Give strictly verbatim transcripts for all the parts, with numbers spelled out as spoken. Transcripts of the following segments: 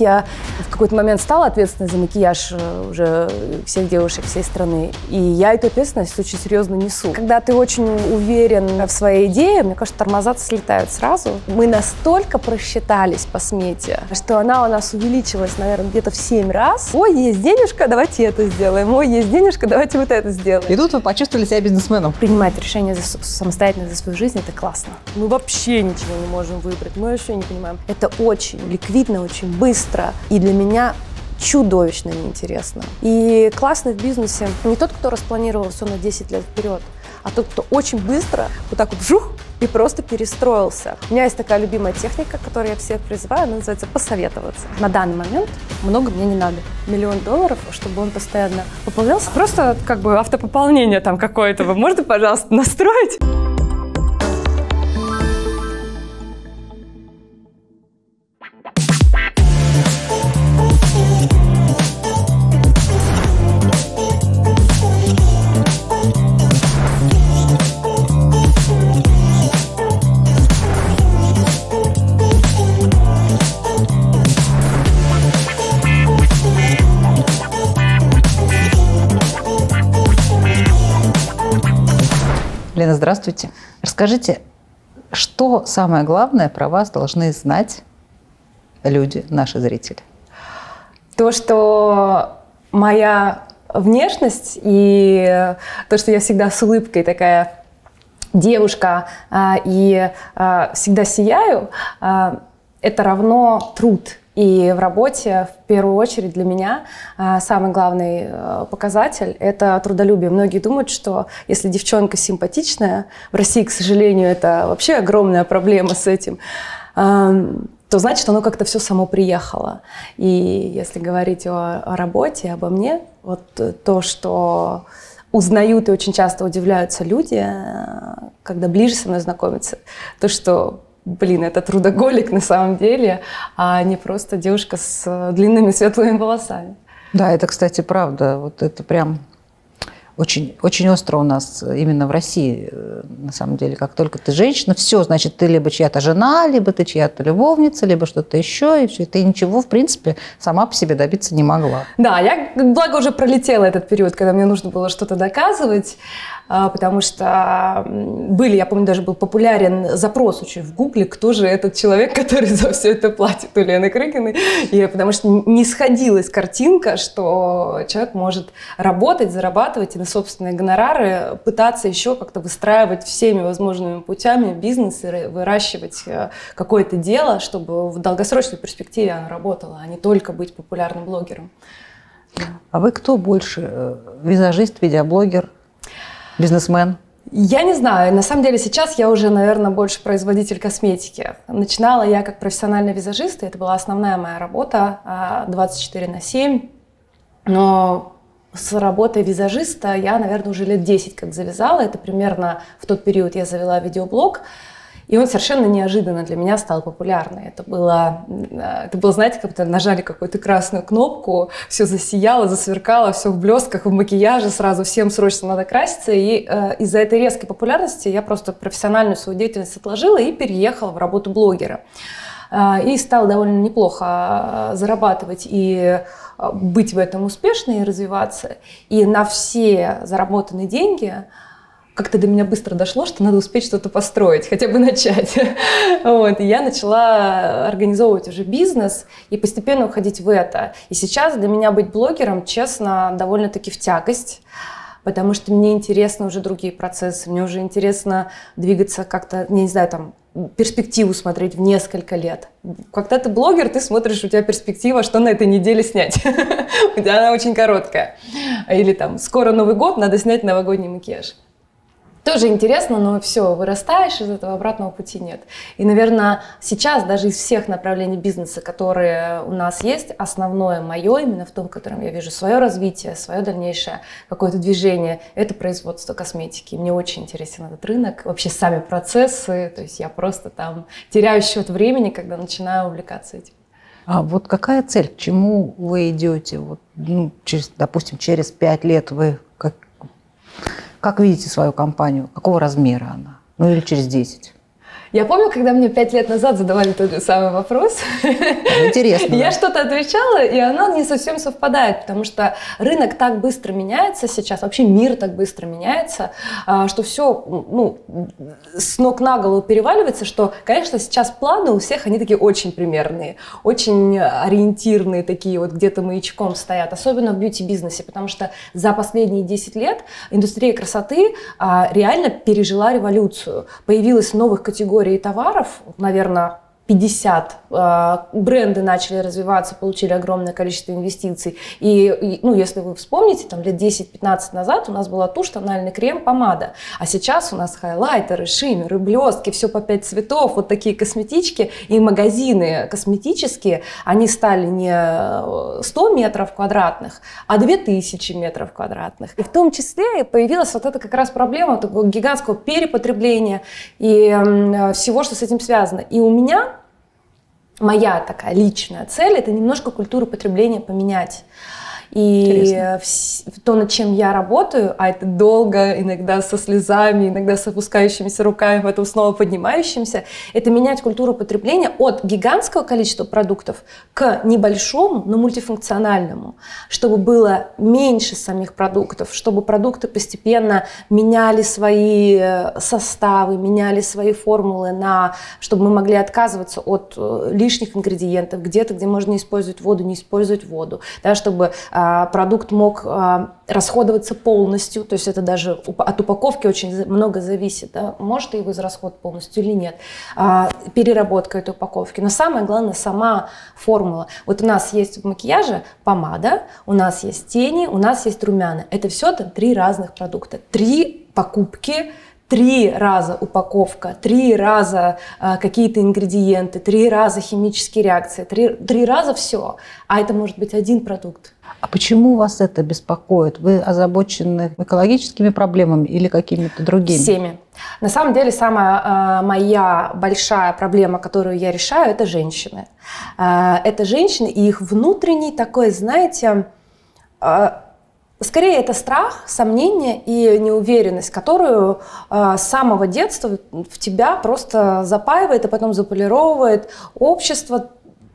Я в какой-то момент стала ответственной за макияж уже всех девушек всей страны, и я эту ответственность очень серьезно несу. Когда ты очень уверен в своей идее, мне кажется, тормоза слетают сразу. Мы настолько просчитались по смете, что она у нас увеличилась, наверное, где-то в семь раз. Ой, есть денежка, давайте это сделаем. Ой, есть денежка, давайте вот это сделаем. И тут вы почувствовали себя бизнесменом. Принимать решения за, самостоятельно за свою жизнь – это классно. Мы вообще ничего не можем выбрать, мы вообще не понимаем. Это очень ликвидно, очень быстро. И для меня чудовищно неинтересно. И классно в бизнесе не тот, кто распланировал все на десять лет вперед, а тот, кто очень быстро вот так вот вжух и просто перестроился. У меня есть такая любимая техника, которую я всех призываю, она называется «посоветоваться». На данный момент много мне не надо. Миллион долларов, чтобы он постоянно пополнялся. Просто как бы автопополнение там какое-то. Вы можете, пожалуйста, настроить? Лена, здравствуйте. Расскажите, что самое главное про вас должны знать люди, наши зрители? То, что моя внешность и то, что я всегда с улыбкой такая девушка и всегда сияю, это равно труд. И в работе, в первую очередь, для меня самый главный показатель – это трудолюбие. Многие думают, что если девчонка симпатичная, в России, к сожалению, это вообще огромная проблема с этим, то значит, оно как-то все само приехало. И если говорить о, о работе, обо мне, вот то, что узнают и очень часто удивляются люди, когда ближе со мной знакомятся, то, что блин, это трудоголик на самом деле, а не просто девушка с длинными светлыми волосами. Да, это, кстати, правда. Вот это прям очень, очень остро у нас именно в России, на самом деле. Как только ты женщина, все, значит, ты либо чья-то жена, либо ты чья-то любовница, либо что-то еще, и все. Ты ничего, в принципе, сама по себе добиться не могла. Да, я, благо, уже пролетела этот период, когда мне нужно было что-то доказывать, потому что были, я помню, даже был популярен запрос очень в Гугле, кто же этот человек, который за все это платит у Лены Крыкиной. И потому что не сходилась картинка, что человек может работать, зарабатывать и на собственные гонорары пытаться еще как-то выстраивать всеми возможными путями бизнес и выращивать какое-то дело, чтобы в долгосрочной перспективе оно работало, а не только быть популярным блогером. А вы кто больше? Визажист, видеоблогер? Бизнесмен? Я не знаю. На самом деле сейчас я уже, наверное, больше производитель косметики. Начинала я как профессиональный визажист, и это была основная моя работа двадцать четыре на семь. Но с работой визажиста я, наверное, уже лет десять как завязала. Это примерно в тот период я завела видеоблог. И он совершенно неожиданно для меня стал популярным. Это было, это было, знаете, как будто нажали какую-то красную кнопку, все засияло, засверкало, все в блестках, в макияже, сразу всем срочно надо краситься. И э, из-за этой резкой популярности я просто профессиональную свою деятельность отложила и переехала в работу блогера. Э, и стала довольно неплохо зарабатывать и быть в этом успешной и развиваться. И на все заработанные деньги как-то до меня быстро дошло, что надо успеть что-то построить, хотя бы начать. Вот. И я начала организовывать уже бизнес и постепенно уходить в это. И сейчас для меня быть блогером, честно, довольно-таки в тягость, потому что мне интересны уже другие процессы, мне уже интересно двигаться как-то, не знаю, там, перспективу смотреть в несколько лет. Когда ты блогер, ты смотришь, у тебя перспектива, что на этой неделе снять. У тебя она очень короткая. Или там, скоро Новый год, надо снять новогодний макияж. Тоже интересно, но все, вырастаешь, из этого обратного пути нет. И, наверное, сейчас даже из всех направлений бизнеса, которые у нас есть, основное мое, именно в том, в котором я вижу свое развитие, свое дальнейшее какое-то движение, это производство косметики. Мне очень интересен этот рынок, вообще сами процессы, то есть я просто там теряю счет времени, когда начинаю увлекаться этим. А вот какая цель, к чему вы идете? Вот, ну, через, допустим, через пять лет вы как... Как видите свою компанию? Какого размера она? Ну или через десять? Я помню, когда мне пять лет назад задавали тот же самый вопрос. Интересно. Я что-то отвечала, и оно не совсем совпадает, потому что рынок так быстро меняется сейчас, вообще мир так быстро меняется, что все ну, с ног на голову переваливается, что, конечно, сейчас планы у всех, они такие очень примерные, очень ориентированные такие, вот где-то маячком стоят, особенно в бьюти-бизнесе, потому что за последние десять лет индустрия красоты реально пережила революцию. Появилось новых категорий товаров, наверное, пятьдесят бренды начали развиваться, получили огромное количество инвестиций. И, и ну, если вы вспомните, там лет десять-пятнадцать назад у нас была тушь, тональный крем, помада. А сейчас у нас хайлайтеры, шиммеры, блестки, все по пять цветов, вот такие косметички. И магазины косметические, они стали не сто метров квадратных, а две тысячи метров квадратных. И в том числе появилась вот эта как раз проблема такого гигантского перепотребления и э, всего, что с этим связано. И у меня моя такая личная цель – это немножко культуру потребления поменять. И то, над чем я работаю, а это долго, иногда со слезами, иногда с опускающимися руками, потом снова поднимающимся, это менять культуру потребления от гигантского количества продуктов к небольшому, но мультифункциональному, чтобы было меньше самих продуктов, чтобы продукты постепенно меняли свои составы, меняли свои формулы, на, чтобы мы могли отказываться от лишних ингредиентов, где-то, где можно использовать воду, не использовать воду, да, чтобы продукт мог а, расходоваться полностью, то есть это даже от упаковки очень много зависит, да, может его израсход полностью или нет, а, переработка этой упаковки. Но самое главное сама формула. Вот у нас есть в макияже помада, у нас есть тени, у нас есть румяна. Это все там три разных продукта, три покупки, три раза упаковка, три раза э, какие-то ингредиенты, три раза химические реакции, три, три раза все. А это может быть один продукт. А почему вас это беспокоит? Вы озабочены экологическими проблемами или какими-то другими? Всеми. На самом деле, самая э, моя большая проблема, которую я решаю, это женщины. Э, это женщины и их внутренний такой, знаете, э, скорее это страх, сомнение и неуверенность, которую э, с самого детства в тебя просто запаивает, а потом заполировывает общество,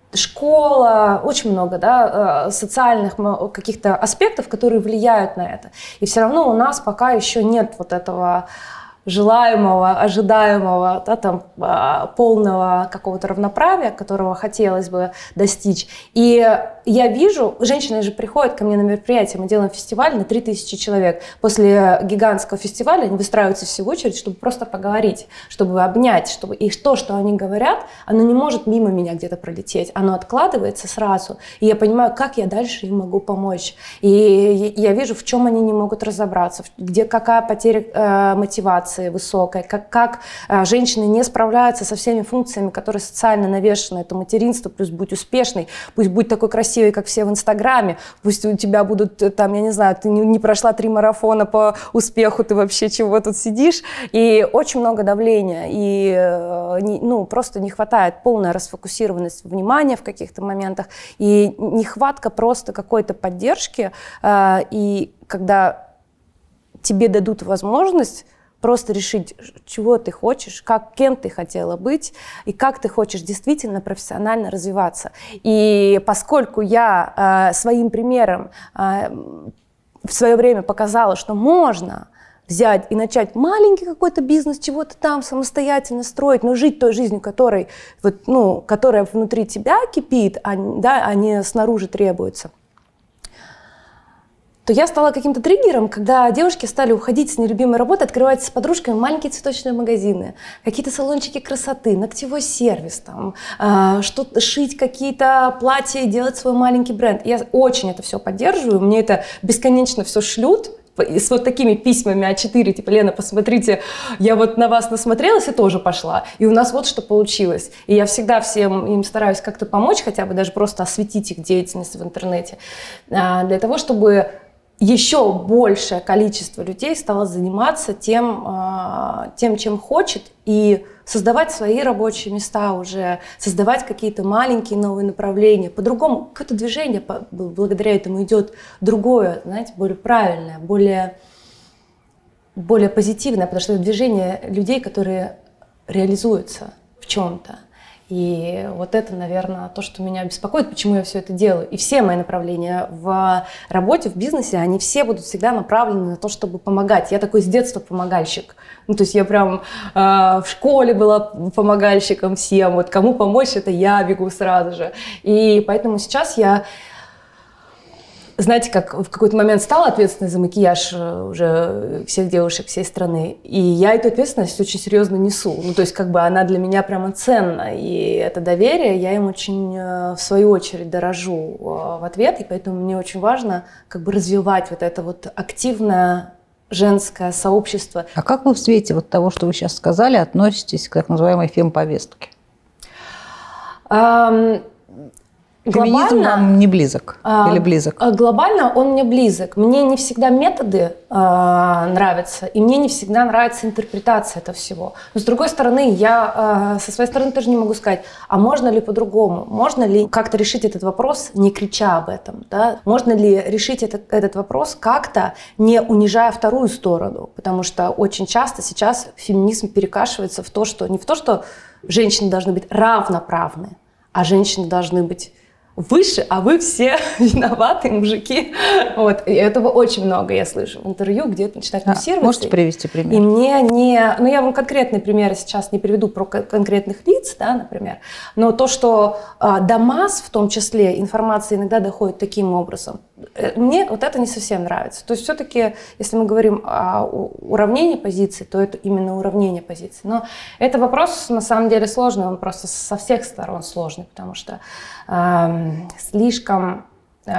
школа, очень много, да, социальных каких-то аспектов, которые влияют на это. И все равно у нас пока еще нет вот этого желаемого, ожидаемого, да, там, полного какого-то равноправия, которого хотелось бы достичь. И я вижу, женщины же приходят ко мне на мероприятие, мы делаем фестиваль на три тысячи человек. После гигантского фестиваля они выстраиваются все в очередь, чтобы просто поговорить, чтобы обнять, чтобы и то, что они говорят, оно не может мимо меня где-то пролететь, оно откладывается сразу. И я понимаю, как я дальше им могу помочь. И я вижу, в чем они не могут разобраться, где какая потеря э, мотивации высокая, как, как э, женщины не справляются со всеми функциями, которые социально навешаны. Это материнство, плюс будь успешной, пусть будь такой красивой, как все в Инстаграме, пусть у тебя будут, там, я не знаю, ты не, не прошла три марафона по успеху, ты вообще чего тут сидишь. И очень много давления, и э, не, ну, просто не хватает, полная расфокусированность внимания в каких-то моментах, и нехватка просто какой-то поддержки, э, и когда тебе дадут возможность просто решить, чего ты хочешь, как, кем ты хотела быть и как ты хочешь действительно профессионально развиваться. И поскольку я э, своим примером э, в свое время показала, что можно взять и начать маленький какой-то бизнес, чего-то там самостоятельно строить, но жить той жизнью, которой, вот, ну, которая внутри тебя кипит, а, да, а не снаружи требуется, то я стала каким-то триггером, когда девушки стали уходить с нелюбимой работы, открывать с подружками маленькие цветочные магазины, какие-то салончики красоты, ногтевой сервис, там, э, что-то шить, какие-то платья, делать свой маленький бренд. Я очень это все поддерживаю, мне это бесконечно все шлют, с вот такими письмами а четыре, типа, Лена, посмотрите, я вот на вас насмотрелась и тоже пошла, и у нас вот что получилось. И я всегда всем им стараюсь как-то помочь, хотя бы даже просто осветить их деятельность в интернете, э, для того, чтобы еще большее количество людей стало заниматься тем, тем, чем хочет, и создавать свои рабочие места уже, создавать какие-то маленькие новые направления. По-другому, какое-то движение благодаря этому идет другое, знаете, более правильное, более, более позитивное, потому что это движение людей, которые реализуется в чем-то. И вот это, наверное, то, что меня беспокоит, почему я все это делаю. И все мои направления в работе, в бизнесе, они все будут всегда направлены на то, чтобы помогать. Я такой с детства помогальщик. Ну, то есть я прям э, в школе была помогальщиком всем. Вот кому помочь, это я бегу сразу же. И поэтому сейчас я... Знаете, как в какой-то момент стала ответственной за макияж уже всех девушек всей страны, и я эту ответственность очень серьезно несу. Ну, то есть, как бы она для меня прямо ценна, и это доверие я им очень, в свою очередь, дорожу в ответ, и поэтому мне очень важно как бы развивать вот это вот активное женское сообщество. А как вы в свете вот того, что вы сейчас сказали, относитесь к так называемой фемповестке? Um, Феминизм вам не близок а, или близок? Глобально он мне близок. Мне не всегда методы а, нравятся, и мне не всегда нравится интерпретация этого всего. Но с другой стороны, я а, со своей стороны тоже не могу сказать, а можно ли по-другому? Можно ли как-то решить этот вопрос, не крича об этом? Да? Можно ли решить этот, этот вопрос как-то, не унижая вторую сторону? Потому что очень часто сейчас феминизм перекашивается в то, что не в то, что женщины должны быть равноправны, а женщины должны быть выше, а вы все виноваты, мужики. Вот. И этого очень много я слышу в интервью, где это начинает муссироваться. А, можете привести пример? И мне не... Ну, я вам конкретные примеры сейчас не приведу про конкретных лиц, да, например, но то, что а, до масс, в том числе, информация иногда доходит таким образом, мне вот это не совсем нравится. То есть все-таки, если мы говорим о уравнении позиций, то это именно уравнение позиций. Но это вопрос, на самом деле, сложный, он просто со всех сторон сложный, потому что э, слишком, э,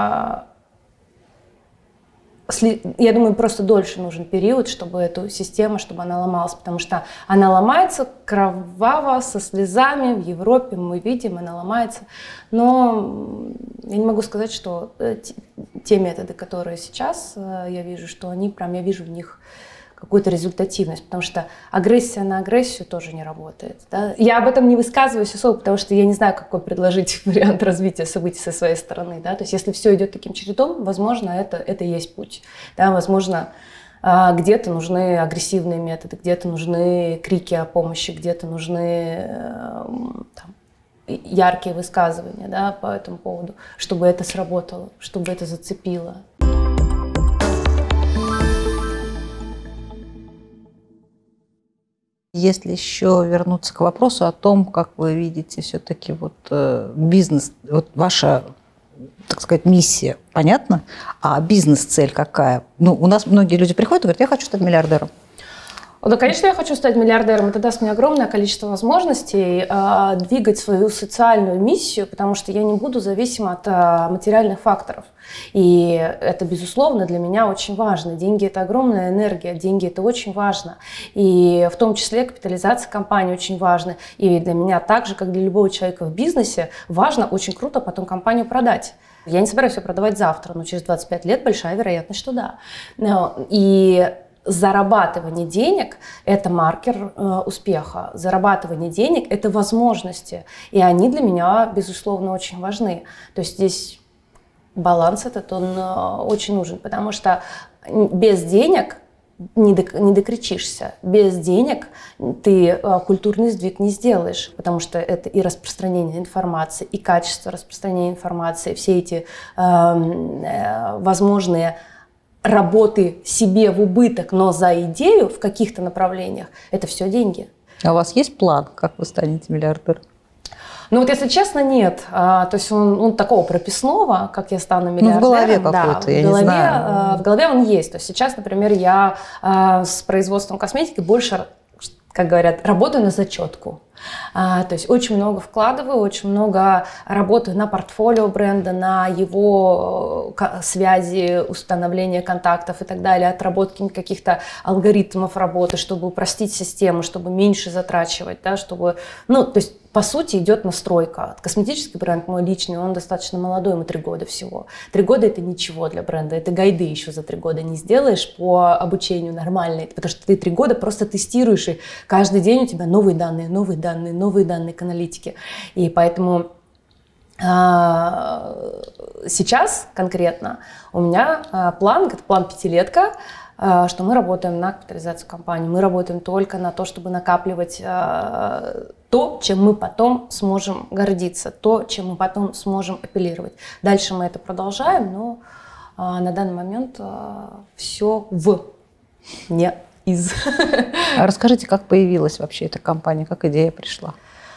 сли, я думаю, просто дольше нужен период, чтобы эту систему, чтобы она ломалась, потому что она ломается кроваво, со слезами, в Европе мы видим, она ломается, но я не могу сказать, что те методы, которые сейчас я вижу, что они прям, я вижу в них какую-то результативность, потому что агрессия на агрессию тоже не работает. Да? Я об этом не высказываюсь особо, потому что я не знаю, какой предложить вариант развития событий со своей стороны. Да? То есть если все идет таким чередом, возможно, это, это и есть путь. Да? Возможно, где-то нужны агрессивные методы, где-то нужны крики о помощи, где-то нужны там, яркие высказывания, да, по этому поводу, чтобы это сработало, чтобы это зацепило. Если еще вернуться к вопросу о том, как вы видите все-таки вот бизнес, вот ваша, так сказать, миссия, понятно? А бизнес-цель какая? Ну, у нас многие люди приходят и говорят, я хочу стать миллиардером. Да, конечно, я хочу стать миллиардером. Это даст мне огромное количество возможностей э, двигать свою социальную миссию, потому что я не буду зависима от э, материальных факторов. И это, безусловно, для меня очень важно. Деньги – это огромная энергия, деньги – это очень важно. И в том числе капитализация компании очень важна. И для меня так же, как для любого человека в бизнесе, важно, очень круто потом компанию продать. Я не собираюсь ее продавать завтра, но через двадцать пять лет большая вероятность, что да. И зарабатывание денег – это маркер э, успеха. Зарабатывание денег – это возможности. И они для меня, безусловно, очень важны. То есть здесь баланс этот, он э, очень нужен, потому что без денег не, до, не докричишься. Без денег ты э, культурный сдвиг не сделаешь, потому что это и распространение информации, и качество распространения информации, все эти э, э, возможные работы себе в убыток, но за идею в каких-то направлениях, это все деньги. А у вас есть план, как вы станете миллиардером? Ну вот, если честно, нет. А, то есть он, он такого прописного, как я стану миллиардером. Ну, в голове да, какой-то, я в голове, не знаю. А, в голове он есть. То есть сейчас, например, я а, с производством косметики больше, как говорят, работаю на зачетку. А, то есть очень много вкладываю, очень много работаю на портфолио бренда, на его связи, установления контактов и так далее, отработки каких-то алгоритмов работы, чтобы упростить систему, чтобы меньше затрачивать, да, чтобы, ну, то есть по сути идет настройка. Косметический бренд мой личный, он достаточно молодой, ему три года всего. Три года это ничего для бренда, это гайды еще за три года не сделаешь по обучению нормальной, потому что ты три года просто тестируешь, и каждый день у тебя новые данные, новые данные. Данные, новые данные к аналитике. И поэтому а, сейчас конкретно у меня а, план, это план пятилетка, что мы работаем на капитализацию компании, мы работаем только на то, чтобы накапливать то, чем мы потом сможем гордиться, то, чем мы потом сможем апеллировать. Дальше мы это продолжаем, но на данный момент все в, не из. А расскажите, как появилась вообще эта компания, как идея пришла?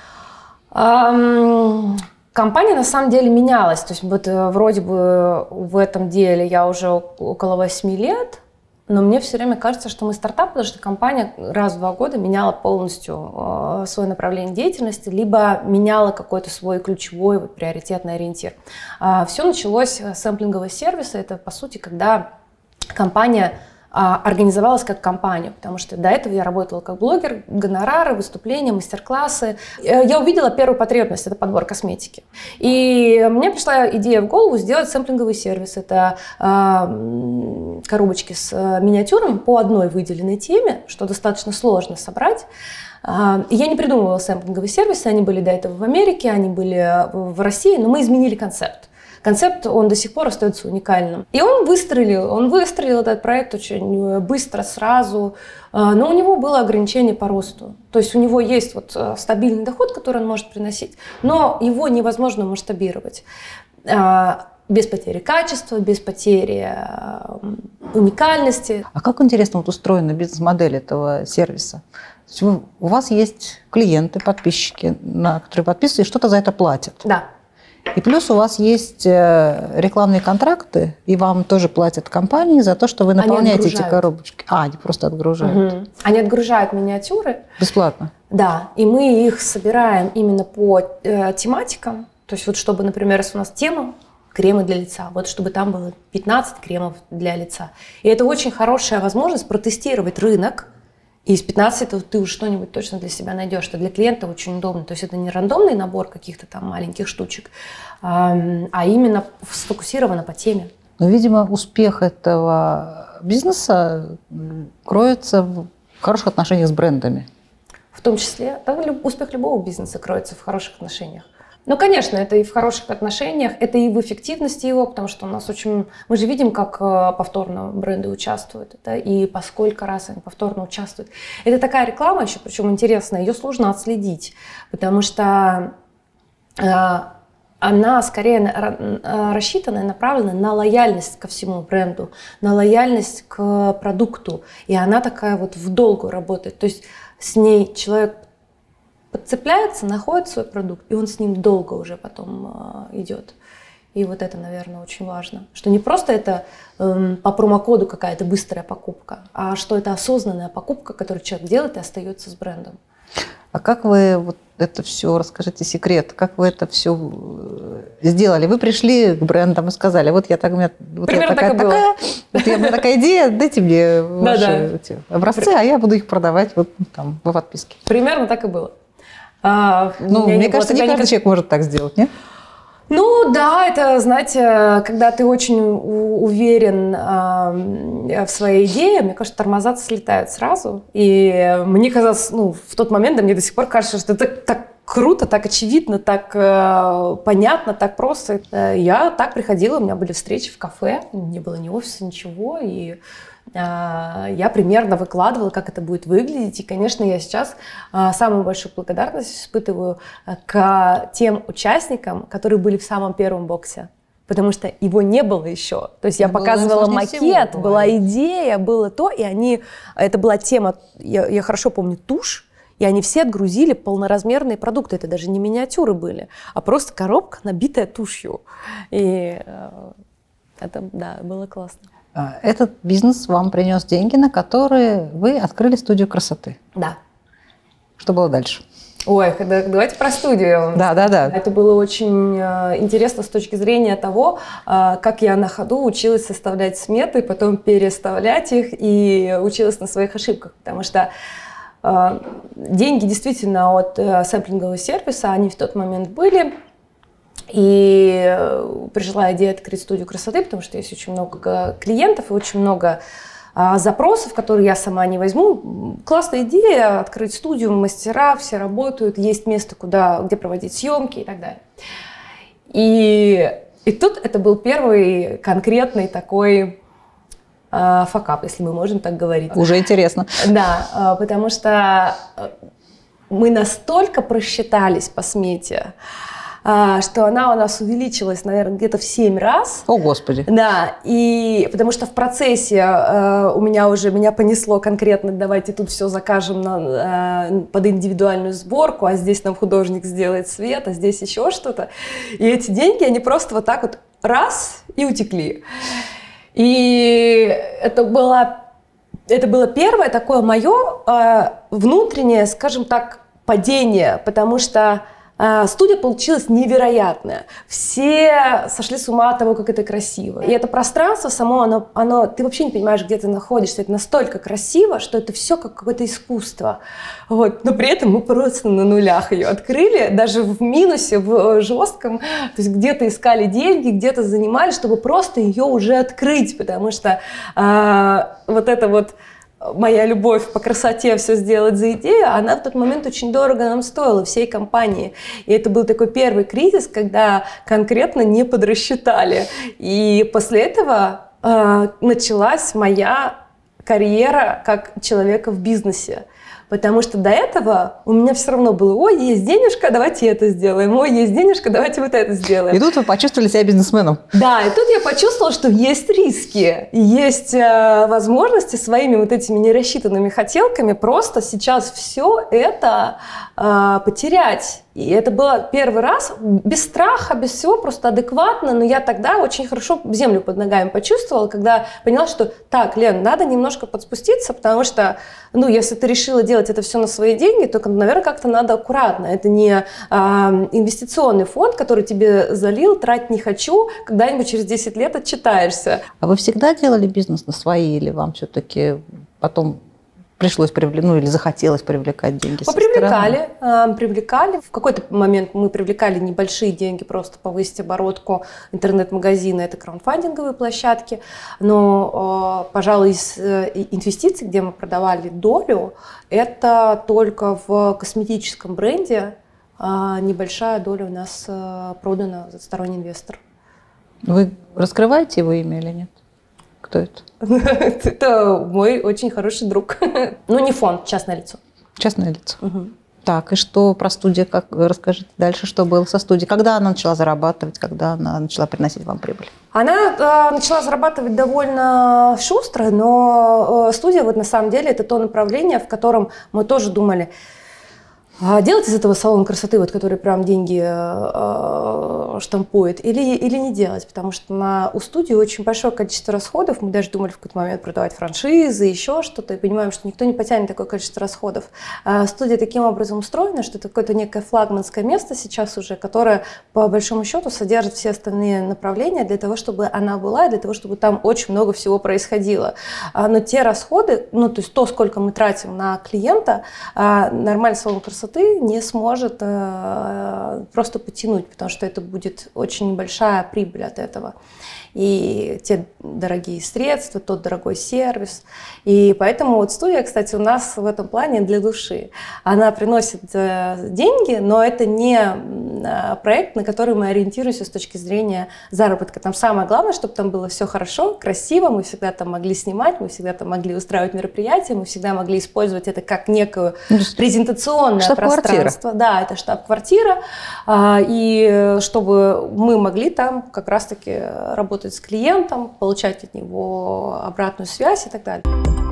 Компания на самом деле менялась, то есть вот вроде бы в этом деле я уже около восьми лет, но мне все время кажется, что мы стартап, потому что компания раз в два года меняла полностью свое направление деятельности, либо меняла какой-то свой ключевой вот, приоритетный ориентир. Все началось с сэмплингового сервиса, это по сути, когда компания организовалась как компания, потому что до этого я работала как блогер, гонорары, выступления, мастер-классы. Я увидела первую потребность – это подбор косметики. И мне пришла идея в голову сделать сэмплинговый сервис. Это э, коробочки с миниатюрами по одной выделенной теме, что достаточно сложно собрать. Э, я не придумывала сэмплинговые сервисы, они были до этого в Америке, они были в России, но мы изменили концепт. Концепт, он до сих пор остается уникальным. И он выстрелил, он выстрелил этот проект очень быстро, сразу, но у него было ограничение по росту. То есть у него есть вот стабильный доход, который он может приносить, но его невозможно масштабировать. Без потери качества, без потери уникальности. А как интересно вот устроена бизнес-модель этого сервиса? У вас есть клиенты, подписчики, на которые подписываются и что-то за это платят. Да. И плюс у вас есть рекламные контракты, и вам тоже платят компании за то, что вы наполняете эти коробочки. А, они просто отгружают. Угу. Они отгружают миниатюры. Бесплатно? Да, и мы их собираем именно по э, тематикам. То есть вот чтобы, например, если у нас тема кремы для лица, вот чтобы там было пятнадцать кремов для лица. И это очень хорошая возможность протестировать рынок. И из пятнадцати ты уж что-нибудь точно для себя найдешь, что для клиента очень удобно. То есть это не рандомный набор каких-то там маленьких штучек, а именно сфокусировано по теме. Но, видимо, успех этого бизнеса кроется в хороших отношениях с брендами. В том числе, да, успех любого бизнеса кроется в хороших отношениях. Ну, конечно, это и в хороших отношениях, это и в эффективности его, потому что у нас очень... Мы же видим, как повторно бренды участвуют, да, и по сколько раз они повторно участвуют. Это такая реклама еще, причем интересная, ее сложно отследить, потому что э, она скорее рассчитана и направлена на лояльность ко всему бренду, на лояльность к продукту, и она такая вот в долгу работает. То есть с ней человек подцепляется, находит свой продукт, и он с ним долго уже потом э, идет. И вот это, наверное, очень важно. Что не просто это э, по промокоду какая-то быстрая покупка, а что это осознанная покупка, которую человек делает и остается с брендом. А как вы вот это все, расскажите секрет, как вы это все сделали? Вы пришли к брендам и сказали, вот я, так, у меня, вот я такая, так такая, вот я, у меня такая идея, дайте мне ваши эти образцы, а я буду их продавать вот там в подписке. Примерно так и было. А, ну, мне кажется, не каждый никак... человек может так сделать, нет? Ну да, это, знаете, когда ты очень уверен э, в своей идее, мне кажется, тормоза слетают сразу. И мне казалось, ну, в тот момент, да мне до сих пор кажется, что это так круто, так очевидно, так э, понятно, так просто. Я так приходила, у меня были встречи в кафе, не было ни офиса, ничего, и я примерно выкладывала, как это будет выглядеть. И, конечно, я сейчас самую большую благодарность испытываю к тем участникам, которые были в самом первом боксе. Потому что его не было еще. То есть я было показывала макет, всего, была идея, было то, и они... Это была тема, я, я хорошо помню, тушь, и они все отгрузили полноразмерные продукты. Это даже не миниатюры были, а просто коробка, набитая тушью. И это, да, было классно. Этот бизнес вам принес деньги, на которые вы открыли студию красоты. Да. Что было дальше? Ой, давайте про студию. Да, да, да. Это было очень интересно с точки зрения того, как я на ходу училась составлять сметы, потом переставлять их и училась на своих ошибках, потому что деньги действительно от сэмплингового сервиса, они в тот момент были. И пришла идея открыть студию красоты, потому что есть очень много клиентов и очень много а, запросов, которые я сама не возьму. Классная идея открыть студию, мастера, все работают, есть место, куда, где проводить съемки и так далее. И, и тут это был первый конкретный такой факап, если мы можем так говорить. Уже интересно. Да, потому что мы настолько просчитались по смете, что она у нас увеличилась, наверное, где-то в семь раз. О, Господи. Да, и потому что в процессе э, у меня уже, меня понесло конкретно, давайте тут все закажем на, э, под индивидуальную сборку, а здесь нам художник сделает свет, а здесь еще что-то. И эти деньги, они просто вот так вот раз и утекли. И это было, это было первое такое мое э, внутреннее, скажем так, падение, потому что студия получилась невероятная. Все сошли с ума от того, как это красиво. И это пространство само, оно, оно, ты вообще не понимаешь, где ты находишься. Это настолько красиво, что это все как какое-то искусство. Вот. Но при этом мы просто на нулях ее открыли, даже в минусе, в жестком. То есть где-то искали деньги, где-то занимались, чтобы просто ее уже открыть, потому что а, вот это вот моя любовь по красоте все сделать за идею, она в тот момент очень дорого нам стоила, всей компании. И это был такой первый кризис, когда конкретно не подрасчитали. И после этого э, началась моя карьера как человека в бизнесе. Потому что до этого у меня все равно было: ой, есть денежка, давайте это сделаем, ой, есть денежка, давайте вот это сделаем. И тут вы почувствовали себя бизнесменом. Да, и тут я почувствовала, что есть риски, есть э, возможности своими вот этими нерассчитанными хотелками просто сейчас все это э, потерять. И это было первый раз, без страха, без всего, просто адекватно, но я тогда очень хорошо землю под ногами почувствовала, когда поняла, что так, Лен, надо немножко подспуститься, потому что, ну, если ты решила делать это все на свои деньги, то, наверное, как-то надо аккуратно. Это не а, инвестиционный фонд, который тебе залил, трать не хочу, когда-нибудь через десять лет отчитаешься. А вы всегда делали бизнес на свои, или вам все-таки потом пришлось привлекать, ну или захотелось привлекать деньги? Попривлекали, э, привлекали. В какой-то момент мы привлекали небольшие деньги, просто повысить оборотку интернет-магазина, это краундфандинговые площадки. Но, э, пожалуй, из э, инвестиций, где мы продавали долю, это только в косметическом бренде э, небольшая доля у нас э, продана за сторонний инвестор. Вы раскрываете его имя или нет? Кто это? Это мой очень хороший друг. Ну, не фонд, частное лицо. Частное лицо. Угу. Так, и что про студию? Как, расскажите дальше, что было со студией? Когда она начала зарабатывать, когда она начала приносить вам прибыль? Она э, начала зарабатывать довольно шустро, но э, студия, вот на самом деле, это то направление, в котором мы тоже думали, делать из этого салон красоты, вот, который прям деньги э, штампует, или, или не делать, потому что на, у студии очень большое количество расходов. Мы даже думали в какой-то момент продавать франшизы, еще что-то, и понимаем, что никто не потянет такое количество расходов. А студия таким образом устроена, что это какое-то некое флагманское место сейчас уже, которое по большому счету содержит все остальные направления для того, чтобы она была, и для того, чтобы там очень много всего происходило. А, но те расходы, ну то есть то, сколько мы тратим на клиента, а, нормальный салон красоты не сможет э, просто потянуть, потому что это будет очень небольшая прибыль от этого. И те дорогие средства, тот дорогой сервис. И поэтому вот студия, кстати, у нас в этом плане для души. Она приносит э, деньги, но это не э, проект, на который мы ориентируемся с точки зрения заработка. Там самое главное, чтобы там было все хорошо, красиво, мы всегда там могли снимать, мы всегда там могли устраивать мероприятия, мы всегда могли использовать это как некую презентационное пространство. Да, это штаб-квартира. Э, и чтобы мы могли там как раз-таки работать с клиентом, получать от него обратную связь и так далее.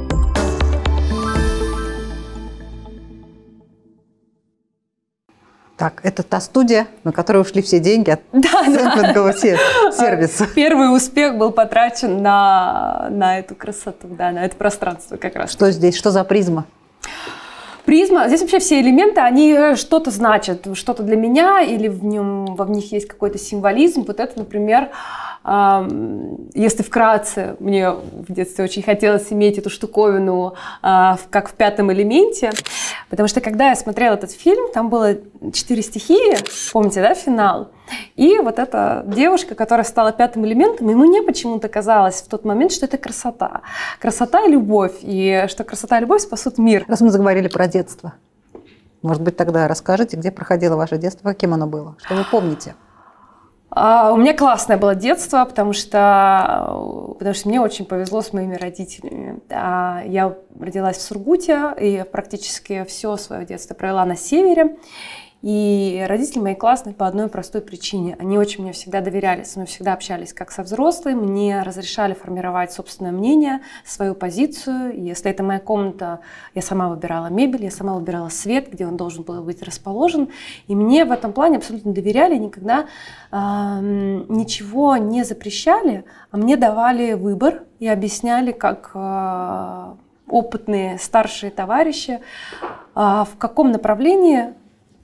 Так, это та студия, на которую ушли все деньги от сэмплингового сервиса. Первый успех был потрачен на, на эту красоту, да, на это пространство как раз. Что здесь, что за призма? Призма, здесь вообще все элементы, они что-то значат, что-то для меня, или в нем, в них есть какой-то символизм. Вот это, например, если вкратце, мне в детстве очень хотелось иметь эту штуковину, как в «Пятом элементе», потому что когда я смотрела этот фильм, там было четыре стихии, помните, да, финал? И вот эта девушка, которая стала пятым элементом, и мне почему-то казалось в тот момент, что это красота. Красота и любовь, и что красота и любовь спасут мир. Раз мы заговорили про детство, может быть, тогда расскажите, где проходило ваше детство, каким оно было, что вы помните? А, у меня классное было детство, потому что, потому что мне очень повезло с моими родителями. А, я родилась в Сургуте и практически все свое детство провела на севере. И родители мои классные по одной простой причине. Они очень мне всегда доверялись, мы всегда общались как со взрослыми, мне разрешали формировать собственное мнение, свою позицию. И если это моя комната, я сама выбирала мебель, я сама выбирала свет, где он должен был быть расположен. И мне в этом плане абсолютно доверяли, никогда э, ничего не запрещали, а мне давали выбор и объясняли, как э, опытные старшие товарищи, э, в каком направлении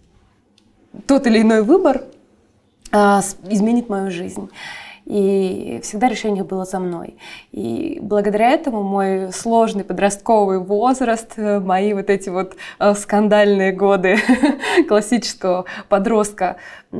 тот или иной выбор а, изменит мою жизнь. И всегда решение было за мной. И благодаря этому мой сложный подростковый возраст, мои вот эти вот скандальные годы классического подростка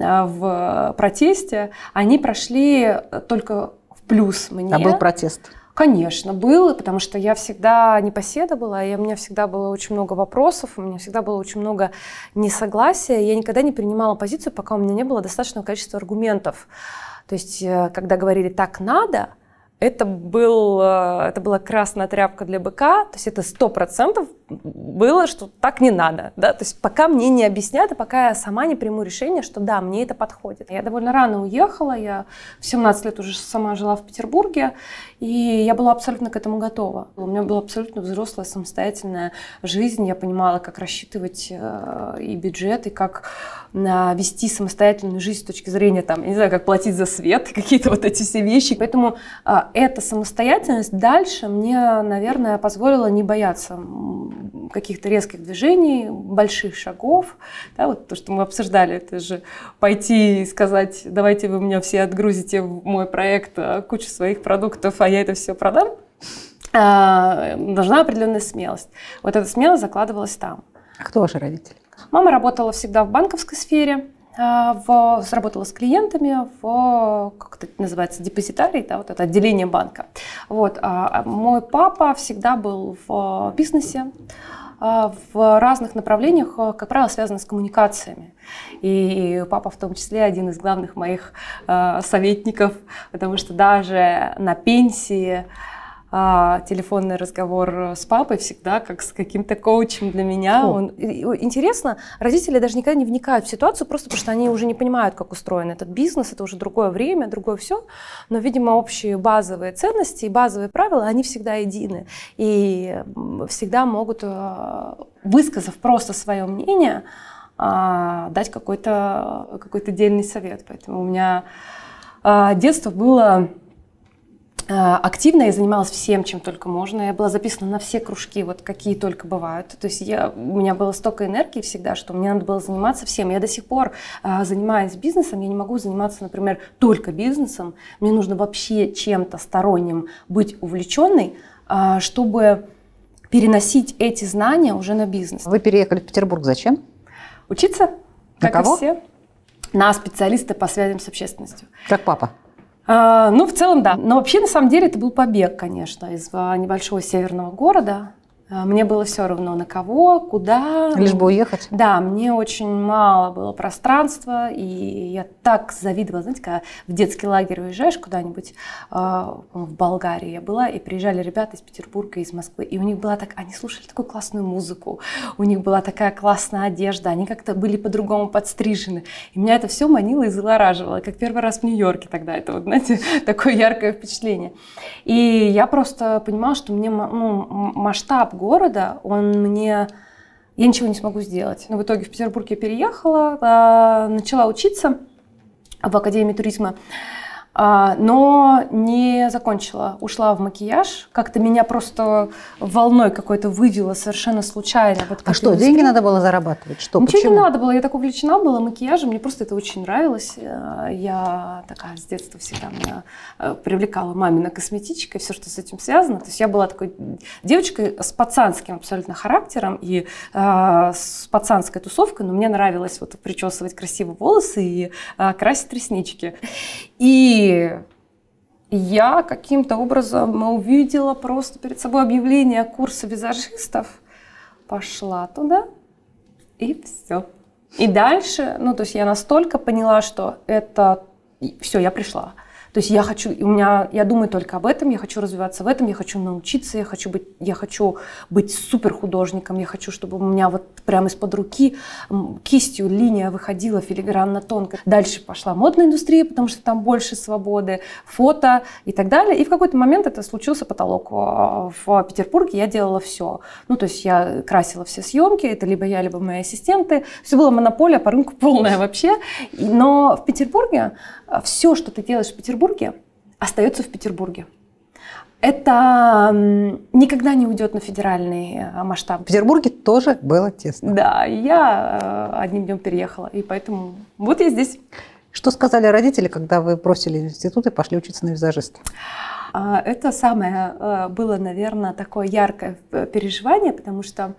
в протесте, они прошли только в плюс мне. А был протест? Конечно, был, потому что я всегда непоседа была, и у меня всегда было очень много вопросов, у меня всегда было очень много несогласия. Я никогда не принимала позицию, пока у меня не было достаточного количества аргументов. То есть, когда говорили «так надо», это, был, это была красная тряпка для быка, то есть это сто процентов было, что так не надо. Да? То есть пока мне не объяснят, и пока я сама не приму решение, что да, мне это подходит. Я довольно рано уехала, я в семнадцать лет уже сама жила в Петербурге, и я была абсолютно к этому готова. У меня была абсолютно взрослая, самостоятельная жизнь, я понимала, как рассчитывать и бюджет, и как вести самостоятельную жизнь с точки зрения, там, я не знаю, как платить за свет, какие-то вот эти все вещи. Поэтому эта самостоятельность дальше мне, наверное, позволила не бояться каких-то резких движений, больших шагов. Да, вот то, что мы обсуждали, это же пойти и сказать, давайте вы меня все отгрузите в мой проект кучу своих продуктов, а я это все продам. Должна определенная смелость. Вот эта смелость закладывалась там. А кто ваши родители? Мама работала всегда в банковской сфере. В, работала с клиентами в, как это называется, депозитарий, да, вот это отделение банка. Вот. А мой папа всегда был в бизнесе, в разных направлениях, как правило, связанных с коммуникациями. И папа в том числе один из главных моих советников, потому что даже на пенсии А, телефонный разговор с папой всегда как с каким-то коучем для меня. Он, интересно, родители даже никогда не вникают в ситуацию, просто потому что они уже не понимают, как устроен этот бизнес, это уже другое время, другое все. Но, видимо, общие базовые ценности и базовые правила, они всегда едины. И всегда могут, высказав просто свое мнение, дать какой-то, какой-то дельный совет. Поэтому у меня детство было активно, я занималась всем, чем только можно. Я была записана на все кружки, вот какие только бывают. То есть я, у меня было столько энергии всегда, что мне надо было заниматься всем. Я до сих пор, занимаясь бизнесом, я не могу заниматься, например, только бизнесом. Мне нужно вообще чем-то сторонним быть увлеченной, чтобы переносить эти знания уже на бизнес. Вы переехали в Петербург зачем? Учиться, на как кого? и все. На специалиста по связям с общественностью. Как папа? А, ну, в целом, да. Но вообще, на самом деле, это был побег, конечно, из небольшого северного города. Мне было все равно на кого, куда. Лишь бы уехать? Да, мне очень мало было пространства, и я так завидовала. Знаете, когда в детский лагерь уезжаешь куда-нибудь, э, в Болгарии я была, и приезжали ребята из Петербурга, из Москвы, и у них была так, они слушали такую классную музыку, у них была такая классная одежда, они как-то были по-другому подстрижены. И меня это все манило и завораживало, как первый раз в Нью-Йорке тогда. Это, вот, знаете, такое яркое впечатление. И я просто понимала, что мне, ну, масштаб города, он мне... Я ничего не смогу сделать. Но в итоге в Петербург я переехала, начала учиться в Академии туризма, но не закончила. Ушла в макияж. Как-то меня просто волной какой-то вывело совершенно случайно. Вот а что, деньги надо было зарабатывать? Что, Ничего почему? не надо было. Я так увлечена была макияжем. Мне просто это очень нравилось. Я такая с детства всегда меня привлекала мамина косметичка и все, что с этим связано. То есть я была такой девочкой с пацанским абсолютно характером и э, с пацанской тусовкой. Но мне нравилось вот причесывать красивые волосы и э, красить реснички. И я каким-то образом увидела просто перед собой объявление курса визажистов, пошла туда, и все. И дальше, ну, то есть я настолько поняла, что это все, я пришла. То есть я хочу, у меня, я думаю только об этом, я хочу развиваться в этом, я хочу научиться, я хочу быть, я хочу быть супер художником, я хочу, чтобы у меня вот прямо из-под руки кистью линия выходила филигранно тонко. Дальше пошла модная индустрия, потому что там больше свободы, фото и так далее. И в какой-то момент это случился потолок. В Петербурге я делала все. Ну, то есть я красила все съемки, это либо я, либо мои ассистенты. Все было монополия по рынку полная вообще. Но в Петербурге все, что ты делаешь в Петербурге, остается в Петербурге. Это никогда не уйдет на федеральный масштаб. В Петербурге тоже было тесно. Да, я одним днем переехала, и поэтому вот я здесь. Что сказали родители, когда вы бросили институт и пошли учиться на визажиста? Это самое было, наверное, такое яркое переживание, потому что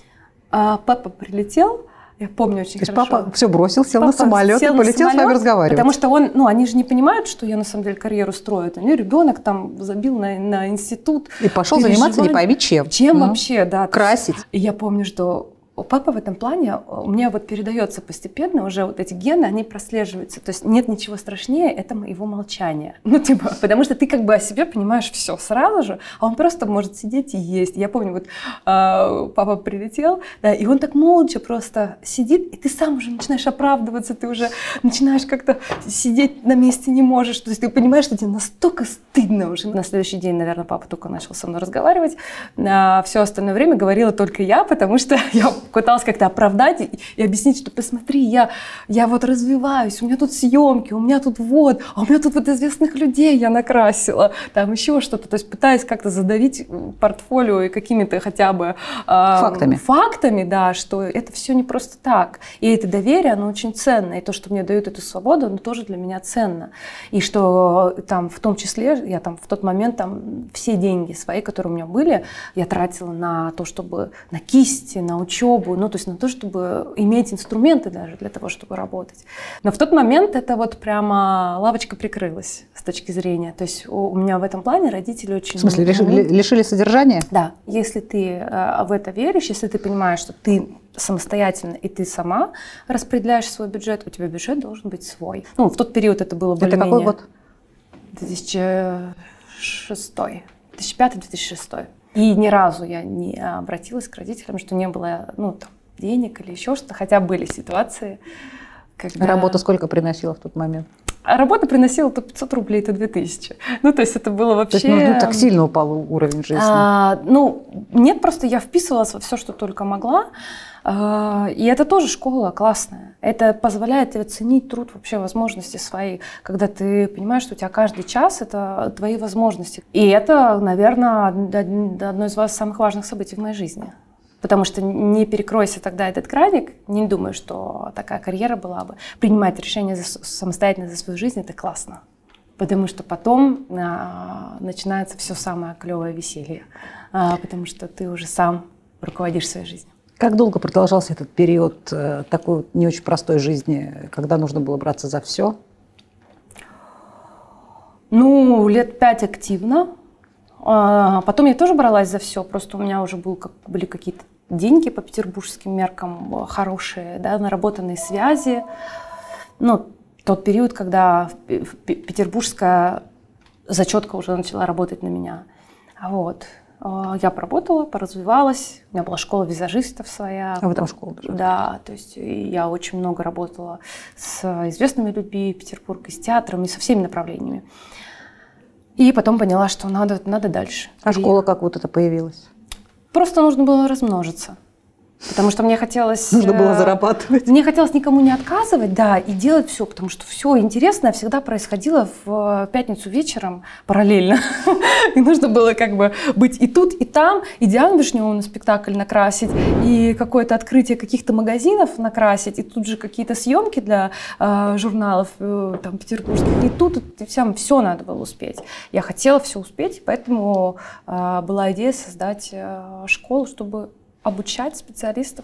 папа прилетел. Я помню очень хорошо. То есть хорошо. папа все бросил, сел папа на самолет сел и полетел на самолет, с вами разговаривать. Потому что он, ну, они же не понимают, что я на самом деле карьеру строю. Они ребенок там забил на, на институт. И пошел заниматься не пойми чем. Чем ну, вообще, да. Красить. И я помню, что у папы в этом плане у меня вот передается постепенно, уже вот эти гены, они прослеживаются. То есть нет ничего страшнее, это его молчание. Ну, типа, потому что ты как бы о себе понимаешь все сразу же, а он просто может сидеть и есть. Я помню, вот э, папа прилетел, да, и он так молча просто сидит, и ты сам уже начинаешь оправдываться, ты уже начинаешь как-то сидеть на месте не можешь. То есть ты понимаешь, что тебе настолько стыдно уже. На следующий день, наверное, папа только начал со мной разговаривать. А все остальное время говорила только я, потому что я пыталась как-то оправдать и, и объяснить, что посмотри, я, я вот развиваюсь, у меня тут съемки, у меня тут вот, а у меня тут вот известных людей я накрасила, там еще что-то. То есть пытаясь как-то задавить портфолио и какими-то хотя бы э, фактами. фактами, да, что это все не просто так. И это доверие, оно очень ценно. И то, что мне дают эту свободу, оно тоже для меня ценно. И что там в том числе, я там в тот момент там все деньги свои, которые у меня были, я тратила на то, чтобы на кисти, на учебу, ну, то есть на то, чтобы иметь инструменты даже для того, чтобы работать. Но в тот момент это вот прямо лавочка прикрылась с точки зрения. То есть у меня в этом плане родители очень... В смысле, лишили, лишили содержания? Да. Если ты э, в это веришь, если ты понимаешь, что ты самостоятельно и ты сама распределяешь свой бюджет, у тебя бюджет должен быть свой. Ну, в тот период это было более-менее... Это какой год? две тысячи шестой. две тысячи пятый — две тысячи шестой. И ни разу я не обратилась к родителям, что не было, ну, там, денег или еще что-то. Хотя были ситуации, когда... Работа сколько приносила в тот момент? А работа приносила то пятьсот рублей, то две тысячи. Ну, то есть это было вообще... То есть, ну, так сильно упал уровень жизни? А, ну, нет, просто я вписывалась во все, что только могла. А, и это тоже школа классная. Это позволяет тебе ценить труд, вообще возможности свои. Когда ты понимаешь, что у тебя каждый час – это твои возможности. И это, наверное, одно из самых важных событий в моей жизни. Потому что не перекройся тогда этот краник, не думаю, что такая карьера была бы. Принимать решения за, самостоятельно за свою жизнь – это классно. Потому что потом а, начинается все самое клевое веселье. А, потому что ты уже сам руководишь своей жизнью. Как долго продолжался этот период э, такой вот не очень простой жизни, когда нужно было браться за все? Ну, лет пять активно. А потом я тоже бралась за все, просто у меня уже был, как, были какие-то деньги по петербургским меркам хорошие, да, наработанные связи. Ну, тот период, когда петербургская зачетка уже начала работать на меня. Вот. Я поработала, поразвивалась, у меня была школа визажистов своя. А вы там школа даже? Да, то есть я очень много работала с известными людьми Петербурга, и с театром, и со всеми направлениями. И потом поняла, что надо, надо дальше. А и... школа как вот это появилась? Просто нужно было размножиться. Потому что мне хотелось... Нужно было зарабатывать. Мне хотелось никому не отказывать, да, и делать все, потому что все интересное всегда происходило в пятницу вечером параллельно. И нужно было как бы быть и тут, и там, и Диану Вишневу на спектакль накрасить, и какое-то открытие каких-то магазинов накрасить, и тут же какие-то съемки для э, журналов э, там, петербургских. И тут и всем все надо было успеть. Я хотела все успеть, поэтому э, была идея создать э, школу, чтобы обучать специалистов.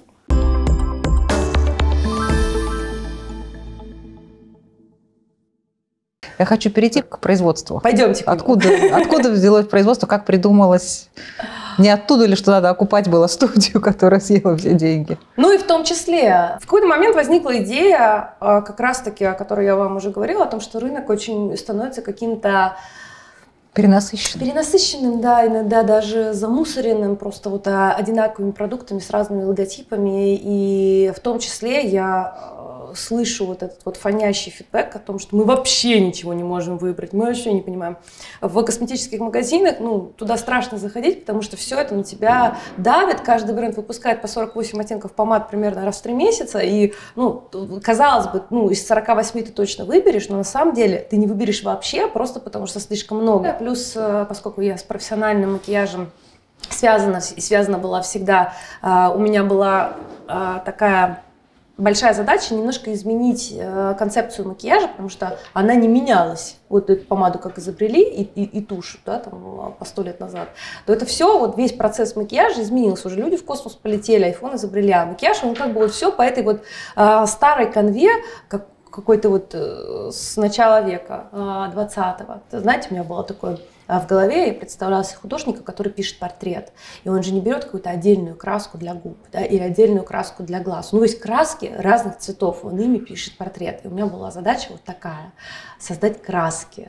Я хочу перейти к производству. Пойдемте. Откуда, откуда взялось производство, как придумалось? Не оттуда ли, что надо окупать было студию, которая съела все деньги? Ну и в том числе. В какой-то момент возникла идея, как раз-таки, о которой я вам уже говорила, о том, что рынок очень становится каким-то перенасыщенным. Перенасыщенным, да, иногда даже замусоренным, просто вот одинаковыми продуктами с разными логотипами. И в том числе я слышу вот этот вот фонящий фидбэк о том, что мы вообще ничего не можем выбрать, мы вообще не понимаем. В косметических магазинах, ну, туда страшно заходить, потому что все это на тебя давит. Каждый бренд выпускает по сорок восемь оттенков помад примерно раз в три месяца. И, ну, казалось бы, ну, из сорока восьми ты точно выберешь, но на самом деле ты не выберешь вообще, просто потому что слишком много. Плюс, поскольку я с профессиональным макияжем связана, и связана была всегда, у меня была такая большая задача немножко изменить э, концепцию макияжа, потому что она не менялась. Вот эту помаду как изобрели и, и, и тушь, да, там, по сто лет назад, то это все, вот весь процесс макияжа изменился. Уже люди в космос полетели, айфон изобрели, а макияж, он как бы вот все по этой вот э, старой конве, как какой-то вот э, с начала века э, двадцатого. Знаете, у меня было такое в голове, я представляла себе художника, который пишет портрет. И он же не берет какую-то отдельную краску для губ, да, или отдельную краску для глаз. У него есть краски разных цветов, он ими пишет портрет. И у меня была задача вот такая – создать краски.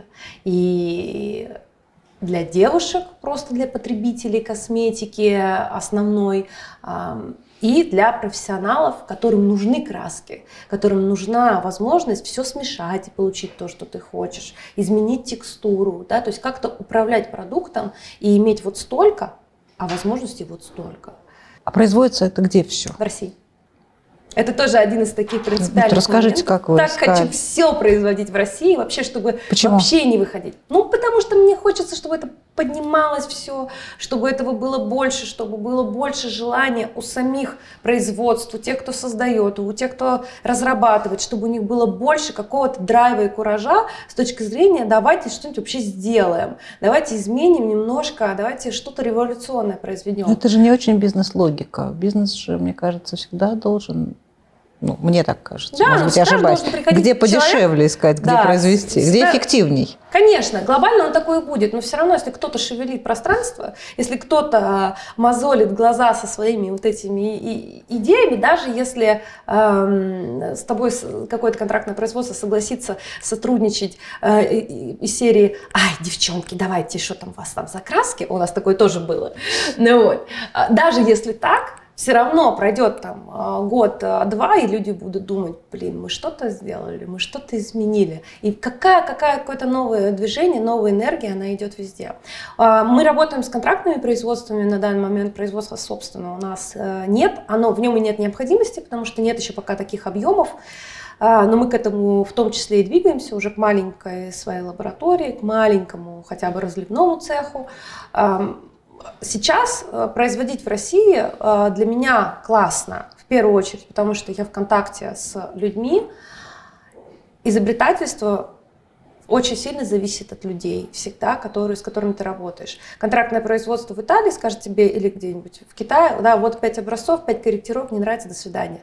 И для девушек, просто для потребителей косметики основной, и для профессионалов, которым нужны краски, которым нужна возможность все смешать и получить то, что ты хочешь, изменить текстуру, да, то есть как-то управлять продуктом и иметь вот столько, а возможностей вот столько. А производится это где все? В России. Это тоже один из таких принципиальных вот расскажите, моментов. Как вы Так искали? Хочу все производить в России, вообще, чтобы Почему? Вообще не выходить. Ну, потому что мне хочется, чтобы это поднималось все, чтобы этого было больше, чтобы было больше желания у самих производств, у тех, кто создает, у тех, кто разрабатывает, чтобы у них было больше какого-то драйва и куража с точки зрения давайте что-нибудь вообще сделаем, давайте изменим немножко, давайте что-то революционное произведем. Но это же не очень бизнес-логика. Бизнес же, мне кажется, всегда должен... Ну, мне так кажется, да, может быть, я ошибаюсь. Где подешевле человек, искать, где да, произвести, где да, эффективней? Конечно, глобально он такой и будет, но все равно, если кто-то шевелит пространство, если кто-то мозолит глаза со своими вот этими идеями, даже если э, с тобой какое-то контрактное производство согласится сотрудничать э, из серии «Ай, девчонки, давайте, что там у вас там за краски?» У нас такое тоже было. Ну, вот. Даже если так, все равно пройдет там год-два, и люди будут думать, блин, мы что-то сделали, мы что-то изменили. И какая, какая, какое-то новое движение, новая энергия, она идет везде. Мы работаем с контрактными производствами, на данный момент производства собственного у нас нет, оно, в нем и нет необходимости, потому что нет еще пока таких объемов. Но мы к этому в том числе и двигаемся, уже к маленькой своей лаборатории, к маленькому хотя бы разливному цеху. Сейчас производить в России для меня классно, в первую очередь, потому что я в контакте с людьми. Изобретательство очень сильно зависит от людей всегда, которые, с которыми ты работаешь. Контрактное производство в Италии скажет тебе или где-нибудь в Китае, да, вот пять образцов, пять корректировок, не нравится, до свидания.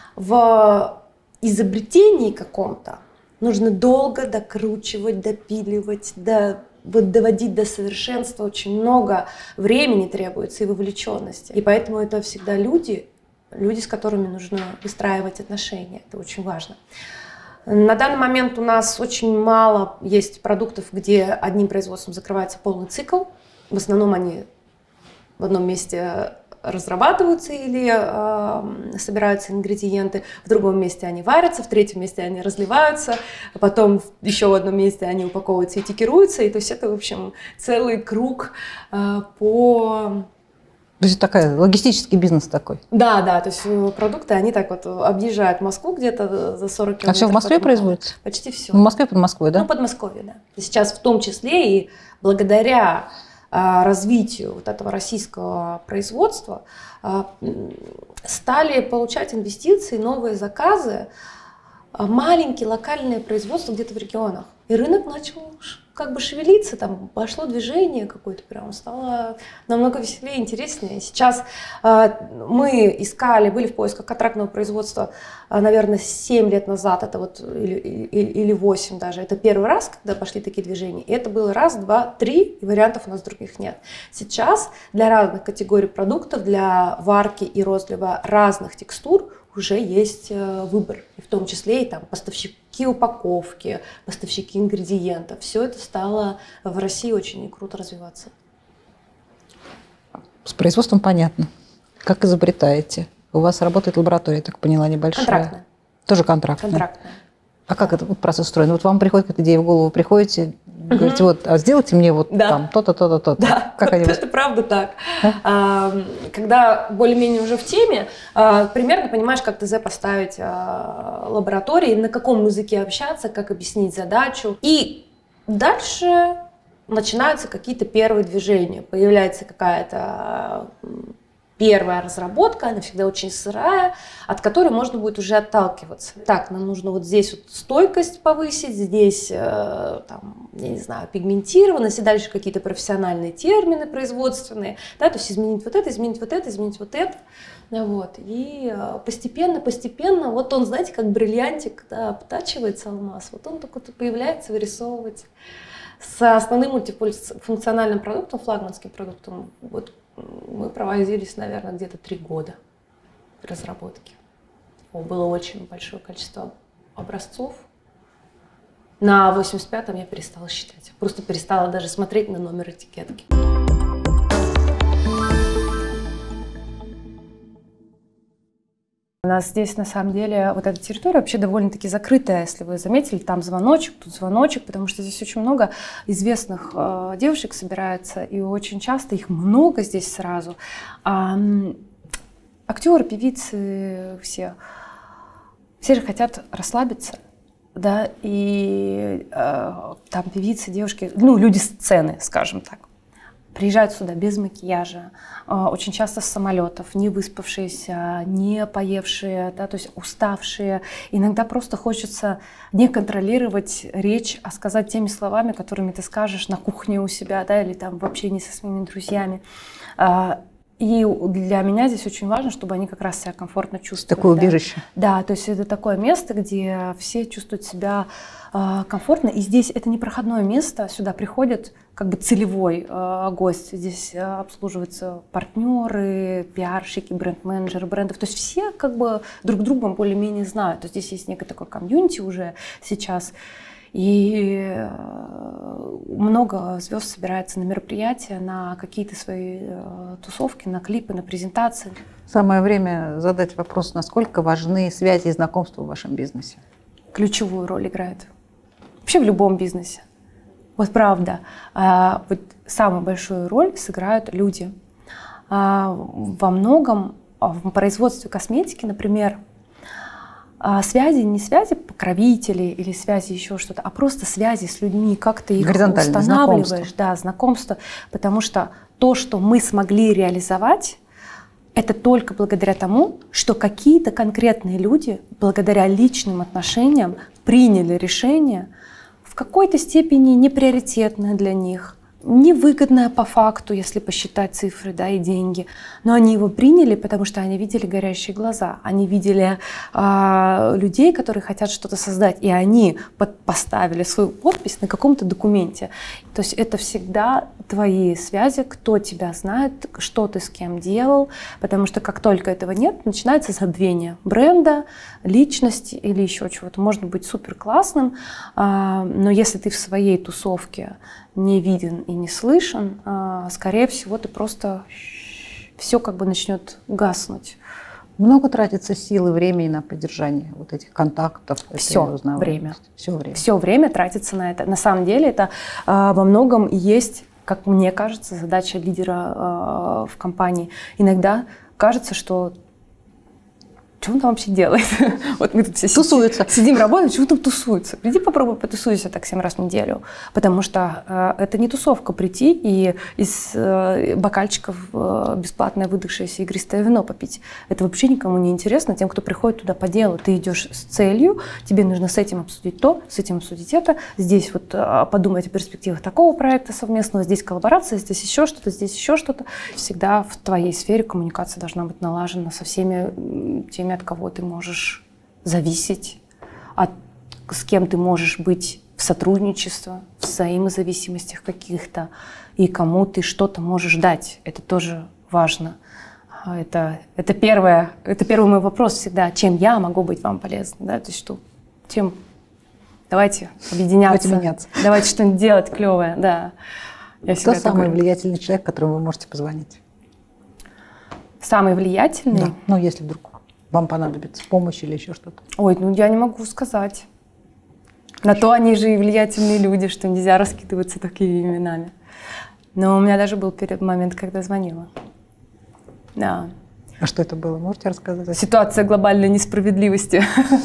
В изобретении каком-то нужно долго докручивать, допиливать, до... Вот доводить до совершенства очень много времени требуется и вовлеченности. И поэтому это всегда люди, люди, с которыми нужно выстраивать отношения. Это очень важно. На данный момент у нас очень мало есть продуктов, где одним производством закрывается полный цикл. В основном они в одном месте разрабатываются или э, собираются ингредиенты, в другом месте они варятся, в третьем месте они разливаются, а потом еще в одном месте они упаковываются и этикируются. И то есть это, в общем, целый круг э, по... То есть такой логистический бизнес такой? Да, да, то есть продукты, они так вот объезжают Москву где-то за сорок километров. А все в Москве производится? Почти все. В Москве, под Москвой, да? Ну, Подмосковье, да. Сейчас в том числе и благодаря развитию вот этого российского производства стали получать инвестиции, новые заказы, маленькие локальные производства где-то в регионах. И рынок начал как бы шевелиться, там пошло движение какое-то, прям стало намного веселее, интереснее. Сейчас э, мы искали, были в поисках контрактного производства, э, наверное, семь лет назад, это вот, или, или, или восемь даже, это первый раз, когда пошли такие движения. И это было раз, два, три, и вариантов у нас других нет. Сейчас для разных категорий продуктов, для варки и розлива разных текстур уже есть выбор, и в том числе и там поставщики упаковки, поставщики ингредиентов. Все это стало в России очень круто развиваться. С производством понятно. Как изобретаете? У вас работает лаборатория, я так поняла, небольшая? Контрактная. Тоже контрактная? Контрактная. А как этот процесс устроен? Вот вам приходит какая-то идея в голову, приходите, угу. говорите, вот, а сделайте мне вот да. там то-то, то-то, то-то. Да, как они это правда так. А? Когда более-менее уже в теме, примерно понимаешь, как ТЗ поставить лаборатории, на каком языке общаться, как объяснить задачу. И дальше начинаются какие-то первые движения. Появляется какая-то первая разработка, она всегда очень сырая, от которой можно будет уже отталкиваться. Так, нам нужно вот здесь вот стойкость повысить, здесь, э, там, я не знаю, пигментированность, и дальше какие-то профессиональные термины производственные, да, то есть изменить вот это, изменить вот это, изменить вот это. Вот. И постепенно, постепенно, вот он, знаете, как бриллиантик, да, обтачивается алмаз, вот он только появляется, вырисовывается. С основным мультифункциональным продуктом, флагманским продуктом, вот, мы провозились, наверное, где-то три года разработки. Было очень большое количество образцов. На восемьдесят пятом я перестала считать. Просто перестала даже смотреть на номер этикетки. У нас здесь, на самом деле, вот эта территория вообще довольно-таки закрытая, если вы заметили, там звоночек, тут звоночек, потому что здесь очень много известных э, девушек собирается, и очень часто их много здесь сразу. А, актеры, певицы, все, все же хотят расслабиться, да, и э, там певицы, девушки, ну, люди сцены, скажем так. Приезжают сюда без макияжа, очень часто с самолетов, не выспавшиеся, не поевшие, да, то есть уставшие. Иногда просто хочется не контролировать речь, а сказать теми словами, которыми ты скажешь на кухне у себя, да, или там в общении со своими друзьями. И для меня здесь очень важно, чтобы они как раз себя комфортно чувствовали. Такое убежище. Да, то есть это такое место, где все чувствуют себя э, комфортно. И здесь это не проходное место, сюда приходят как бы целевой э, гость. Здесь э, обслуживаются партнеры, пиарщики, бренд-менеджеры брендов. То есть все как бы друг друга более-менее знают. То есть здесь есть некое такое комьюнити уже сейчас. И много звезд собирается на мероприятия, на какие-то свои тусовки, на клипы, на презентации. Самое время задать вопрос, насколько важны связи и знакомства в вашем бизнесе? Ключевую роль играет. Вообще в любом бизнесе. Вот правда. Вот самую большую роль сыграют люди. Во многом в производстве косметики, например, связи, не связи покровителей или связи еще что-то, а просто связи с людьми, как ты их устанавливаешь, знакомство. Да, знакомство, потому что то, что мы смогли реализовать, это только благодаря тому, что какие-то конкретные люди, благодаря личным отношениям, приняли решение в какой-то степени неприоритетное для них, невыгодное по факту, если посчитать цифры, да, и деньги. Но они его приняли, потому что они видели горящие глаза, они видели э, людей, которые хотят что-то создать, и они под, поставили свою подпись на каком-то документе. То есть это всегда твои связи, кто тебя знает, что ты с кем делал, потому что как только этого нет, начинается забвение бренда, личности или еще чего-то. Можно быть супер классным, э, но если ты в своей тусовке не виден и не слышен, скорее всего, ты просто все как бы начнет гаснуть. Много тратится сил и времени на поддержание вот этих контактов? Все время. Все время. Все время тратится на это. На самом деле это во многом и есть, как мне кажется, задача лидера в компании. Иногда кажется, что что он там вообще делает? Вот мы тут все тусуются. Сидим, работаем, что он там тусуется? Приди попробуй потусуйся так семь раз в неделю. Потому что э, это не тусовка прийти и из э, бокальчиков э, бесплатное выдохшееся игристое вино попить. Это вообще никому не интересно, тем, кто приходит туда по делу. Ты идешь с целью, тебе нужно с этим обсудить то, с этим обсудить это. Здесь вот э, подумать о перспективах такого проекта совместного, здесь коллаборация, здесь еще что-то, здесь еще что-то. Всегда в твоей сфере коммуникация должна быть налажена со всеми теми, от кого ты можешь зависеть, от, с кем ты можешь быть в сотрудничестве, в взаимозависимостях каких-то, и кому ты что-то можешь дать. Это тоже важно. Это, это, первое, это первый мой вопрос всегда. Чем я могу быть вам полезна? Да? То есть что, чем... Давайте объединяться. Давайте меняться. Давайте что-нибудь делать клевое. Да. Я Кто самый говорю. влиятельный человек, которому вы можете позвонить? Самый влиятельный? Да. Ну, если вдруг вам понадобится помощь или еще что-то. Ой, ну я не могу сказать. На то они же и влиятельные люди, что нельзя раскидываться такими именами. Но у меня даже был перед момент, когда звонила. Да. А что это было? Можете рассказать? Ситуация глобальной несправедливости.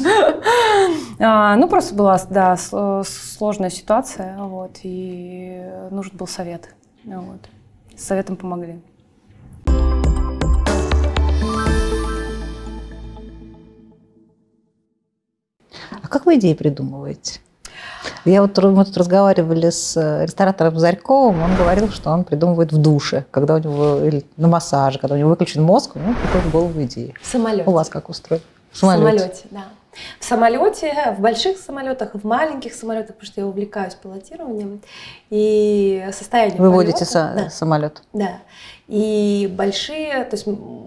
Ну, просто была, да, сложная ситуация, вот, и нужен был совет. Вот. С советом помогли. А как вы идеи придумываете? Я вот, мы тут разговаривали с ресторатором Зарьковым, он говорил, что он придумывает в душе, когда у него, или на массаже, когда у него выключен мозг, у него приходит в голову идеи. В самолете. У вас как устроено? В самолете. В самолете, да. В самолете, в больших самолетах, в маленьких самолетах, потому что я увлекаюсь пилотированием, и состояние Вы полета, водите со- да. самолет? Да. И большие, то есть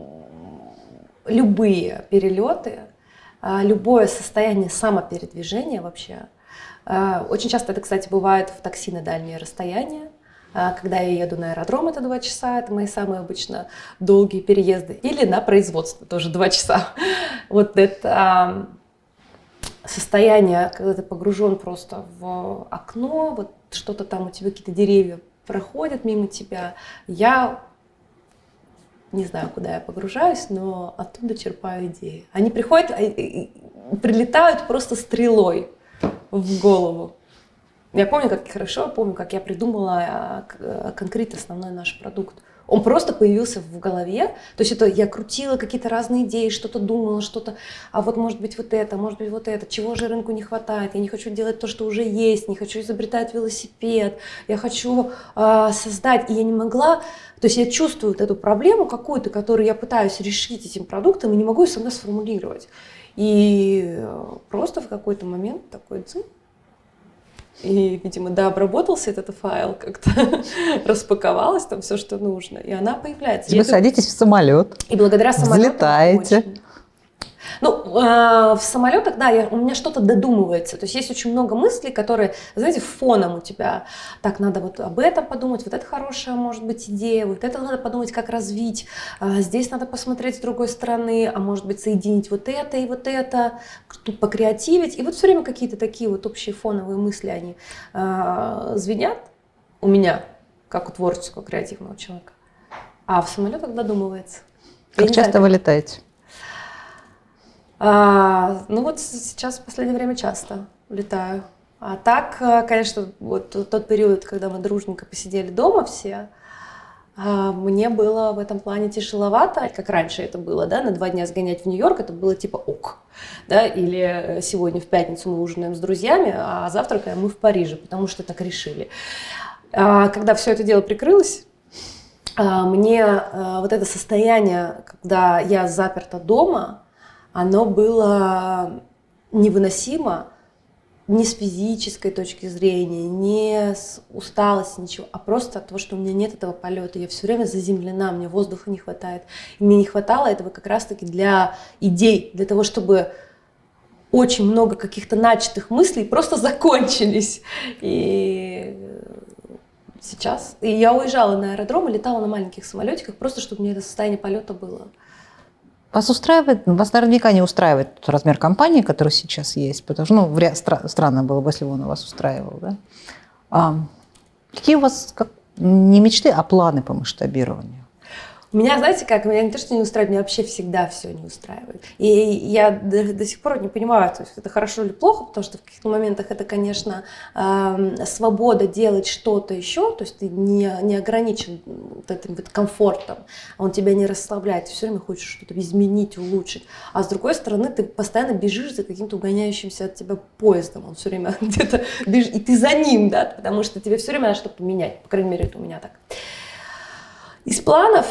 любые перелеты, любое состояние самопередвижения вообще. Очень часто это, кстати, бывает в такси на дальние расстояния. Когда я еду на аэродром, это два часа, это мои самые обычно долгие переезды. Или на производство, тоже два часа. Вот это состояние, когда ты погружен просто в окно, вот что-то там у тебя, какие-то деревья проходят мимо тебя. Я не знаю, куда я погружаюсь, но оттуда черпаю идеи. Они приходят, прилетают просто стрелой в голову. Я помню, как хорошо, помню, как я придумала конкретно основной наш продукт. Он просто появился в голове. То есть это я крутила какие-то разные идеи, что-то думала, что-то, а вот может быть вот это, может быть вот это, чего же рынку не хватает, я не хочу делать то, что уже есть, не хочу изобретать велосипед, я хочу э, создать, и я не могла, то есть я чувствую вот эту проблему какую-то, которую я пытаюсь решить этим продуктом, и не могу ее сама сформулировать. И просто в какой-то момент такой дзынь. И, видимо, да, обработался этот файл, как-то распаковалось там все, что нужно, и она появляется. Вы я садитесь в самолет, и благодаря самолетам взлетаете. очень... Ну, э, в самолетах, да, я, у меня что-то додумывается. То есть есть очень много мыслей, которые, знаете, фоном у тебя. Так, надо вот об этом подумать, вот это хорошая может быть идея, вот это надо подумать, как развить. А здесь надо посмотреть с другой стороны, а может быть соединить вот это и вот это, тут покреативить. И вот все время какие-то такие вот общие фоновые мысли, они э, звенят у меня, как у творческого, креативного человека. А в самолетах додумывается. Как часто вы летаете? А, ну вот сейчас в последнее время часто летаю. А так, конечно, вот тот период, когда мы дружненько посидели дома все, мне было в этом плане тяжеловато, как раньше это было, да, на два дня сгонять в Нью-Йорк, это было типа ок, да, или сегодня в пятницу мы ужинаем с друзьями, а завтракаем мы в Париже, потому что так решили. А, когда все это дело прикрылось, мне вот это состояние, когда я заперта дома, оно было невыносимо не с физической точки зрения, не с усталости, ничего, а просто от того, что у меня нет этого полета. Я все время заземлена, мне воздуха не хватает. И мне не хватало этого как раз-таки для идей, для того, чтобы очень много каких-то начатых мыслей просто закончились. И сейчас... И я уезжала на аэродром и летала на маленьких самолетиках, просто чтобы у меня это состояние полета было. Вас устраивает, вас наверняка не устраивает тот размер компании, который сейчас есть, потому что, ну, вряд, стра- странно было бы, если бы он вас устраивал, да? А, какие у вас, как, не мечты, а планы по масштабированию? Меня, знаете как, меня не то, что не устраивает, меня вообще всегда все не устраивает. И я до, до сих пор не понимаю, то есть это хорошо или плохо, потому что в каких-то моментах это, конечно, э, свобода делать что-то еще, то есть ты не, не ограничен вот этим вот комфортом, он тебя не расслабляет, ты все время хочешь что-то изменить, улучшить. А с другой стороны, ты постоянно бежишь за каким-то угоняющимся от тебя поездом, он все время где-то бежит, и ты за ним, да, потому что тебе все время надо что-то поменять, по крайней мере, это у меня так. Из планов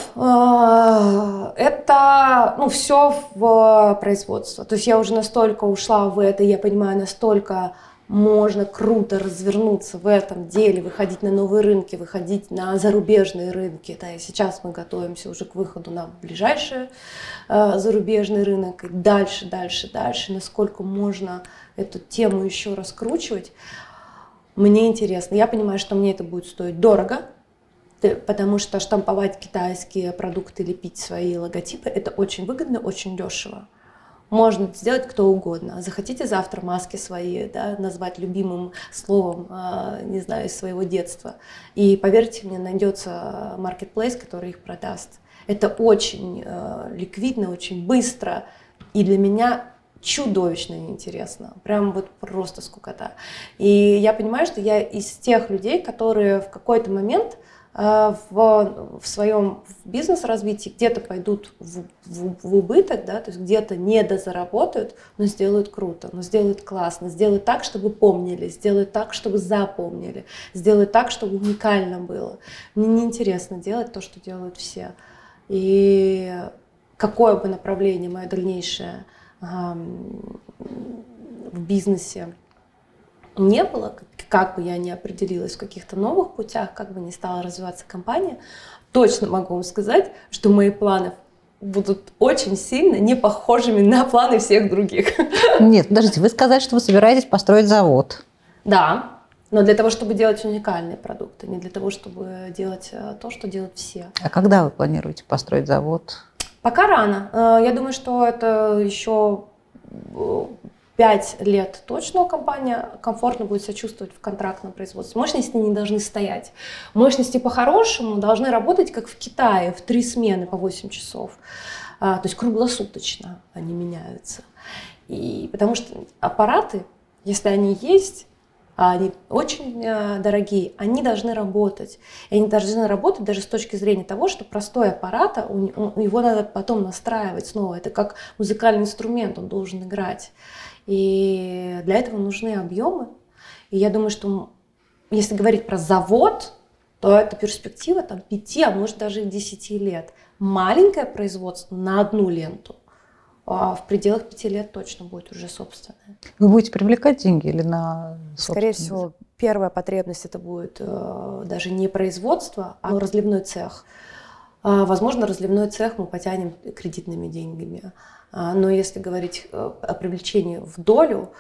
э, это ну, все в производство. То есть я уже настолько ушла в это, я понимаю, настолько можно круто развернуться в этом деле, выходить на новые рынки, выходить на зарубежные рынки. Да, и сейчас мы готовимся уже к выходу на ближайший э, зарубежный рынок. И дальше, дальше, дальше, насколько можно эту тему еще раскручивать. Мне интересно. Я понимаю, что мне это будет стоить дорого. Потому что штамповать китайские продукты, лепить свои логотипы – это очень выгодно, очень дешево. Можно сделать кто угодно. Захотите завтра маски свои, да, назвать любимым словом, не знаю, из своего детства. И поверьте мне, найдется маркетплейс, который их продаст. Это очень ликвидно, очень быстро. И для меня чудовищно неинтересно. Прям вот просто скукота. И я понимаю, что я из тех людей, которые в какой-то момент В, в своем бизнес-развитии где-то пойдут в, в, в убыток, да, то есть где-то недозаработают, но сделают круто, но сделают классно, сделают так, чтобы помнили, сделают так, чтобы запомнили, сделают так, чтобы уникально было. Мне неинтересно делать то, что делают все. И какое бы направление мое дальнейшее э, в бизнесе не было, как бы я ни определилась в каких-то новых путях, как бы ни стала развиваться компания, точно могу вам сказать, что мои планы будут очень сильно не похожими на планы всех других. Нет, подождите, вы сказали, что вы собираетесь построить завод. Да, но для того, чтобы делать уникальные продукты, не для того, чтобы делать то, что делают все. А когда вы планируете построить завод? Пока рано. Я думаю, что это еще пять лет точно компания комфортно будет себя чувствовать в контрактном производстве. Мощности не должны стоять. Мощности по-хорошему должны работать, как в Китае, в три смены по восемь часов. А, то есть круглосуточно они меняются. И потому что аппараты, если они есть, а они очень э, дорогие, они должны работать. И они должны работать даже с точки зрения того, что простой аппарат, у, у, его надо потом настраивать снова. Это как музыкальный инструмент, он должен играть. И для этого нужны объемы. И я думаю, что если говорить про завод, то это перспектива там, пяти, а может даже и десяти лет. Маленькое производство на одну ленту а в пределах пяти лет точно будет уже собственное. Вы будете привлекать деньги или на Скорее всего, первая потребность это будет э, даже не производство, а разливной цех. Э, возможно, разливной цех мы потянем кредитными деньгами. Но если говорить о привлечении в долю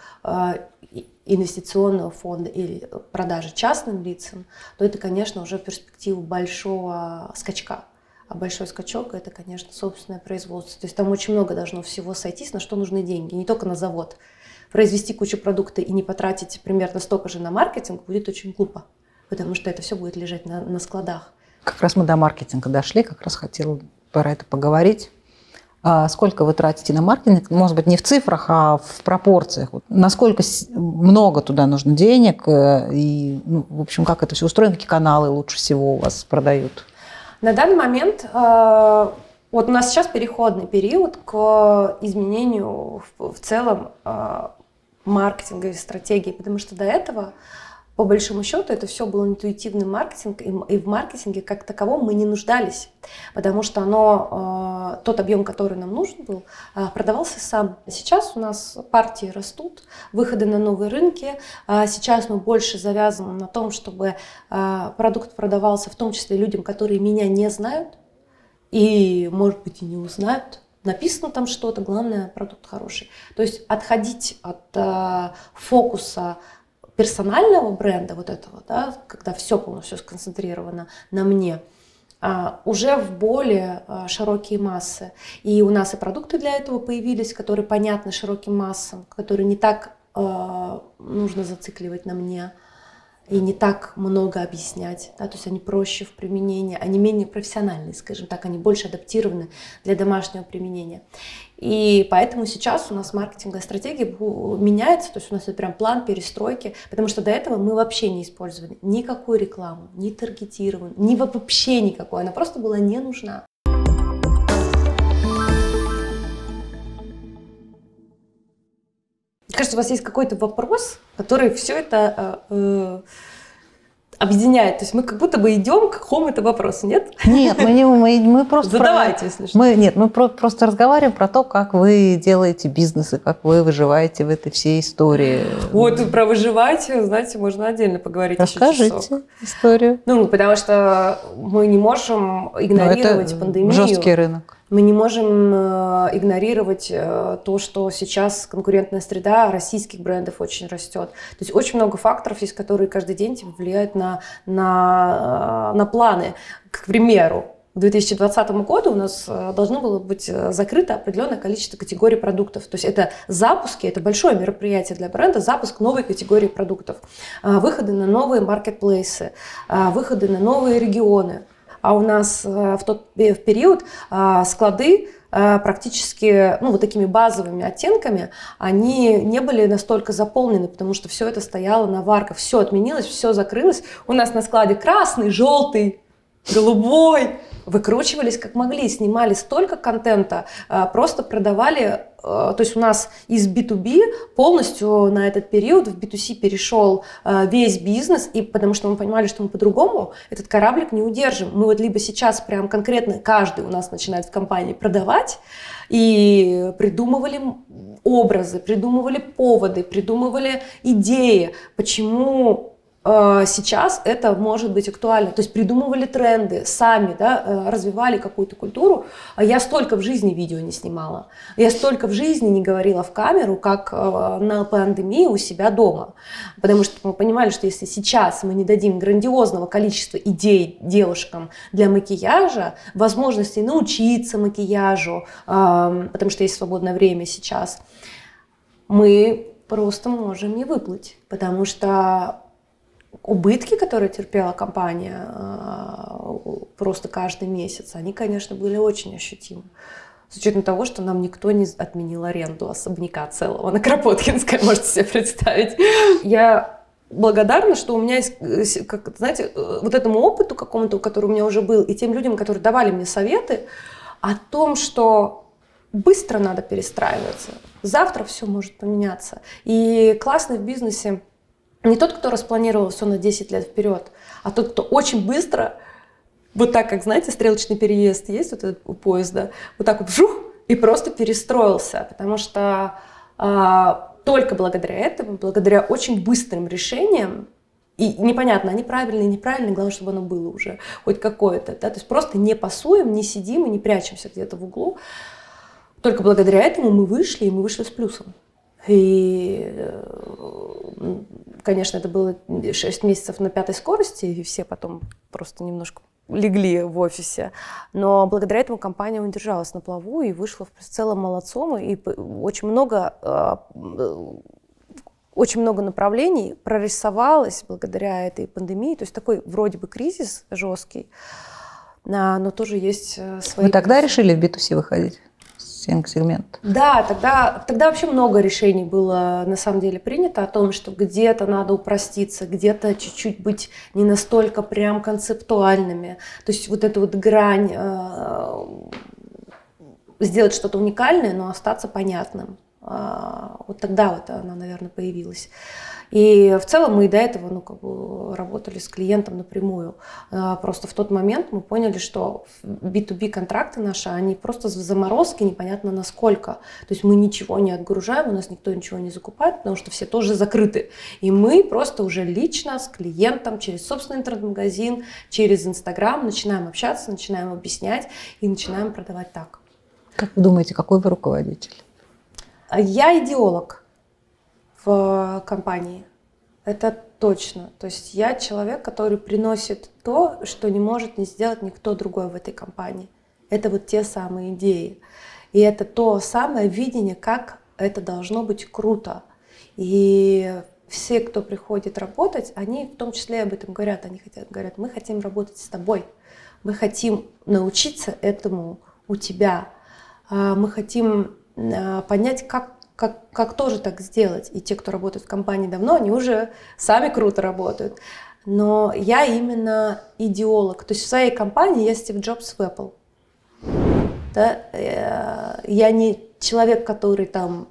инвестиционного фонда или продажи частным лицам, то это, конечно, уже перспектива большого скачка. А большой скачок – это, конечно, собственное производство. То есть там очень много должно всего сойтись, на что нужны деньги, не только на завод. Произвести кучу продукта и не потратить примерно столько же на маркетинг будет очень глупо, потому что это все будет лежать на, на складах. Как раз мы до маркетинга дошли, как раз хотела про это поговорить. А сколько вы тратите на маркетинг? Может быть, не в цифрах, а в пропорциях. Вот насколько много туда нужно денег? И, ну, в общем, как это все устроено? Какие каналы лучше всего у вас продают? На данный момент э, вот у нас сейчас переходный период к изменению в, в целом э, маркетинговой стратегии, потому что до этого, по большому счету, это все был интуитивный маркетинг, и в маркетинге как таковом мы не нуждались, потому что оно, тот объем, который нам нужен был, продавался сам. Сейчас у нас партии растут, выходы на новые рынки, сейчас мы больше завязаны на том, чтобы продукт продавался в том числе людям, которые меня не знают и, может быть, и не узнают. Написано там что-то, главное, продукт хороший. То есть отходить от фокуса персонального бренда, вот этого, да, когда все полностью сконцентрировано на мне, а, уже в более а, широкие массы. И у нас и продукты для этого появились, которые понятны широким массам, которые не так а, нужно зацикливать на мне. и не так много объяснять, да, то есть они проще в применении, они менее профессиональные, скажем так, они больше адаптированы для домашнего применения. И поэтому сейчас у нас маркетинговая стратегия меняется, то есть у нас это прям план перестройки, потому что до этого мы вообще не использовали никакую рекламу, ни таргетированную, ни вообще никакой, она просто была не нужна. Мне кажется, у вас есть какой-то вопрос, который все это э, объединяет. То есть мы как будто бы идем к какому-то вопросу, нет? Нет, мы не мы, мы просто задавайте, про, если что. Мы, нет, мы про, просто разговариваем про то, как вы делаете бизнес и как вы выживаете в этой всей истории. Вот про выживаете, знаете, можно отдельно поговорить. Расскажите еще часок. Историю. Ну, потому что мы не можем игнорировать пандемию. Жесткий рынок. Мы не можем игнорировать то, что сейчас конкурентная среда российских брендов очень растет. То есть очень много факторов есть, которые каждый день влияют на, на, на планы. К примеру, к две тысячи двадцатому году у нас должно было быть закрыто определенное количество категорий продуктов. То есть это запуски, это большое мероприятие для бренда, запуск новой категории продуктов, выходы на новые маркетплейсы, выходы на новые регионы. А у нас в тот в период склады практически, ну, вот такими базовыми оттенками, они не были настолько заполнены, потому что все это стояло на варках, все отменилось, все закрылось. У нас на складе красный, желтый, голубой. Выкручивались как могли, снимали столько контента, просто продавали. То есть у нас из би ту би полностью на этот период в би ту си перешел весь бизнес, и потому что мы понимали, что мы по-другому этот кораблик не удержим. Мы вот либо сейчас прям конкретно каждый у нас начинает в компании продавать, и придумывали образы, придумывали поводы, придумывали идеи, почему сейчас это может быть актуально. То есть придумывали тренды, сами, да, развивали какую-то культуру. Я столько в жизни видео не снимала. Я столько в жизни не говорила в камеру, как на пандемии у себя дома. Потому что мы понимали, что если сейчас мы не дадим грандиозного количества идей девушкам для макияжа, возможностей научиться макияжу, потому что есть свободное время сейчас, мы просто можем не выплыть. Потому что убытки, которые терпела компания просто каждый месяц, они, конечно, были очень ощутимы. С учетом того, что нам никто не отменил аренду особняка целого на Кропоткинской, можете себе представить. Я благодарна, что у меня есть, как, знаете, вот этому опыту какому-то, который у меня уже был, и тем людям, которые давали мне советы о том, что быстро надо перестраиваться. Завтра все может поменяться. И классный в бизнесе не тот, кто распланировал все на десять лет вперед, а тот, кто очень быстро, вот так, как, знаете, стрелочный переезд есть вот этот у поезда, вот так вот вжух, и просто перестроился, потому что а, только благодаря этому, благодаря очень быстрым решениям, и непонятно, они правильные, неправильные, главное, чтобы оно было уже хоть какое-то, да? То есть просто не пасуем, не сидим и не прячемся где-то в углу. Только благодаря этому мы вышли, и мы вышли с плюсом. И, конечно, это было шесть месяцев на пятой скорости, и все потом просто немножко легли в офисе. Но благодаря этому компания удержалась на плаву и вышла в целом молодцом. И очень много, очень много направлений прорисовалось благодаря этой пандемии. То есть такой вроде бы кризис жесткий, но тоже есть свои... Вы тогда решили в би ту си выходить? Сегмент. Да, тогда, тогда вообще много решений было на самом деле принято о том, что где-то надо упроститься, где-то чуть-чуть быть не настолько прям концептуальными. То есть вот эту вот грань, э, сделать что-то уникальное, но остаться понятным. Э, вот тогда вот она, наверное, появилась. И в целом мы и до этого, ну, как бы работали с клиентом напрямую. Просто в тот момент мы поняли, что би ту би контракты наши, они просто в заморозке, непонятно насколько. То есть мы ничего не отгружаем, у нас никто ничего не закупает, потому что все тоже закрыты. И мы просто уже лично с клиентом через собственный интернет-магазин, через Инстаграм начинаем общаться, начинаем объяснять и начинаем продавать так. Как вы думаете, какой вы руководитель? Я идеолог в компании. Это точно. То есть я человек, который приносит то, что не может не сделать никто другой в этой компании. Это вот те самые идеи. И это то самое видение, как это должно быть круто. И все, кто приходит работать, они в том числе об этом говорят. Они хотят, говорят, мы хотим работать с тобой, мы хотим научиться этому у тебя, мы хотим понять, как, как, как тоже так сделать. И те, кто работает в компании давно, они уже сами круто работают. Но я именно идеолог. То есть в своей компании я Стив Джобс в Apple. Да? Я не человек, который там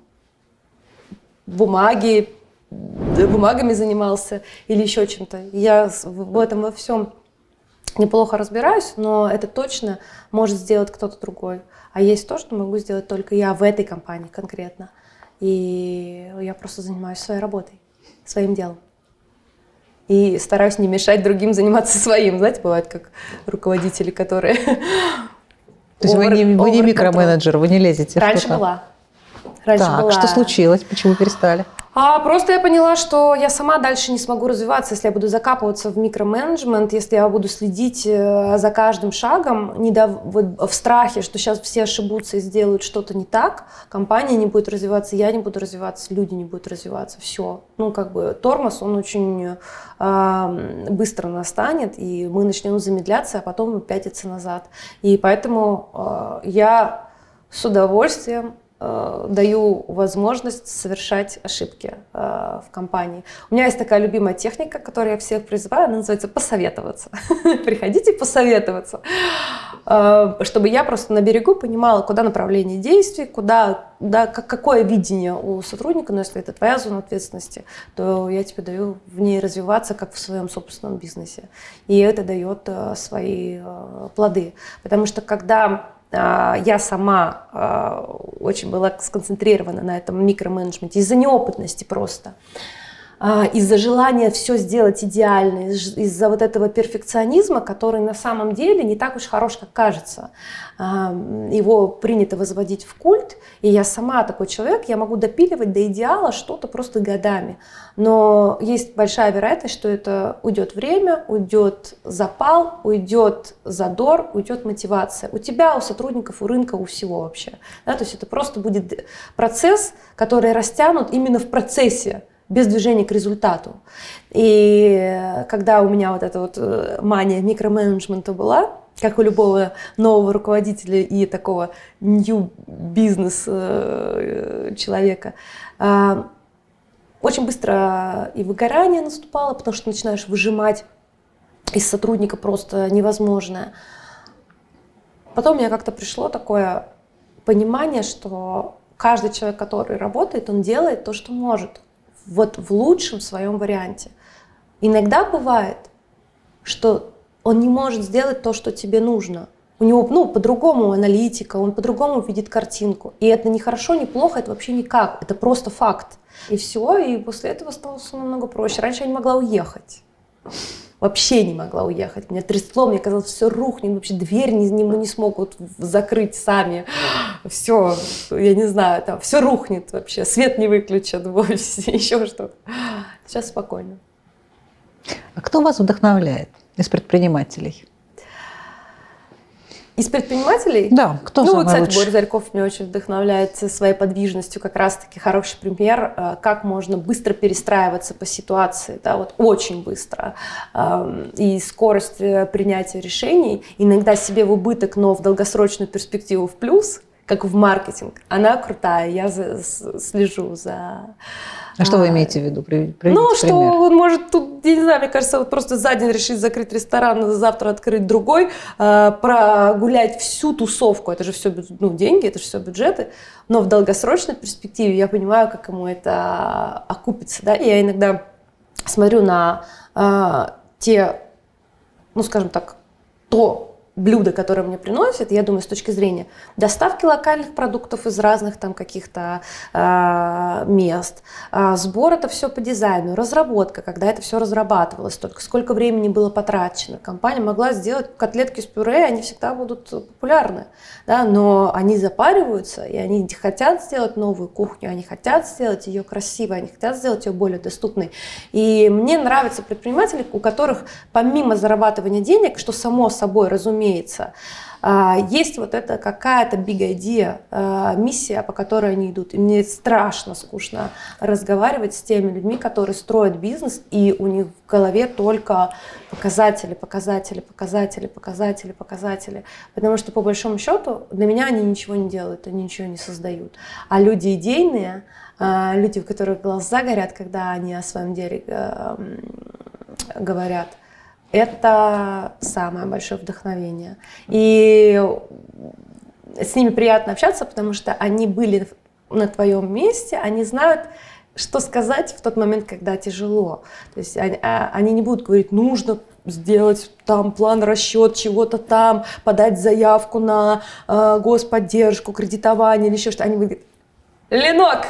бумаги, бумагами занимался или еще чем-то. Я в этом во всем неплохо разбираюсь, но это точно может сделать кто-то другой. А есть то, что могу сделать только я в этой компании конкретно. И я просто занимаюсь своей работой, своим делом. И стараюсь не мешать другим заниматься своим. Знаете, бывает как руководители, которые... То есть вы не, вы не микроменеджер, вы не лезете? Раньше была. Раньше так, была. Что случилось? Почему перестали? А просто я поняла, что я сама дальше не смогу развиваться, если я буду закапываться в микроменеджмент, если я буду следить за каждым шагом, не дав, вот, в страхе, что сейчас все ошибутся и сделают что-то не так, компания не будет развиваться, я не буду развиваться, люди не будут развиваться, все. Ну, как бы тормоз, он очень э, быстро настанет, и мы начнем замедляться, а потом пятиться назад. И поэтому э, я с удовольствием даю возможность совершать ошибки э, в компании. У меня есть такая любимая техника, которую я всех призываю, она называется «посоветоваться». Приходите посоветоваться, э, чтобы я просто на берегу понимала, куда направление действий, куда, да, как, какое видение у сотрудника, но если это твоя зона ответственности, то я тебе даю в ней развиваться, как в своем собственном бизнесе. И это дает э, свои э, плоды. Потому что когда я сама э, очень была сконцентрирована на этом микроменеджменте из-за неопытности просто, э, из-за желания все сделать идеально, из- из-за вот этого перфекционизма, который на самом деле не так уж хорош, как кажется. Э, его принято возводить в культ, и я сама такой человек, я могу допиливать до идеала что-то просто годами. Но есть большая вероятность, что это уйдет время, уйдет запал, уйдет задор, уйдет мотивация. У тебя, у сотрудников, у рынка, у всего вообще. Да, то есть это просто будет процесс, который растянут именно в процессе, без движения к результату. И когда у меня вот эта вот мания микроменеджмента была, как у любого нового руководителя и такого new бизнес человека, очень быстро и выгорание наступало, потому что начинаешь выжимать из сотрудника просто невозможное. Потом у меня как-то пришло такое понимание, что каждый человек, который работает, он делает то, что может, вот в лучшем своем варианте. Иногда бывает, что он не может сделать то, что тебе нужно. У него, ну, по-другому аналитика, он по-другому видит картинку. И это не хорошо, не плохо, это вообще никак, это просто факт. И все, и после этого стало все намного проще. Раньше я не могла уехать. Вообще не могла уехать. Меня трясло, мне казалось, все рухнет, вообще дверь не, не, не смогут закрыть сами. Все, я не знаю, там все рухнет вообще, свет не выключат в офисе, еще что-то. Сейчас спокойно. А кто вас вдохновляет из предпринимателей? Из предпринимателей? Да, кто Ну, самый кстати, лучший? Борис Зарьков меня очень вдохновляет своей подвижностью, как раз-таки хороший пример, как можно быстро перестраиваться по ситуации, да, вот очень быстро. И скорость принятия решений, иногда себе в убыток, но в долгосрочную перспективу в плюс, как в маркетинг, она крутая, я за, слежу за... А что вы имеете в виду? Приведите Ну, что пример. он может тут, я не знаю, мне кажется, вот просто за день решить закрыть ресторан, завтра открыть другой, э, прогулять всю тусовку, это же все, ну, деньги, это же все бюджеты, но в долгосрочной перспективе я понимаю, как ему это окупится, да, и я иногда смотрю на э, те, ну, скажем так, то блюдо, которое мне приносят, я думаю, с точки зрения доставки локальных продуктов из разных там каких-то э, мест, э, сбор, это все по дизайну, разработка, когда это все разрабатывалось, только сколько времени было потрачено. Компания могла сделать котлетки с пюре, они всегда будут популярны, да, но они запариваются, и они хотят сделать новую кухню, они хотят сделать ее красивой, они хотят сделать ее более доступной. И мне нравятся предприниматели, у которых помимо зарабатывания денег, что само собой разумеется, разумеется. Есть вот это какая-то big idea, миссия, по которой они идут. И мне страшно скучно разговаривать с теми людьми, которые строят бизнес, и у них в голове только показатели, показатели, показатели, показатели, показатели. Потому что, по большому счету, для меня они ничего не делают, они ничего не создают. А люди идейные, люди, у которых глаза горят, когда они о своем деле говорят, это самое большое вдохновение. И с ними приятно общаться, потому что они были на твоем месте, они знают, что сказать в тот момент, когда тяжело. То есть они, они не будут говорить, нужно сделать там план, расчет чего-то там, подать заявку на э, господдержку, кредитование или еще что-то. Они будут говорить, Ленок,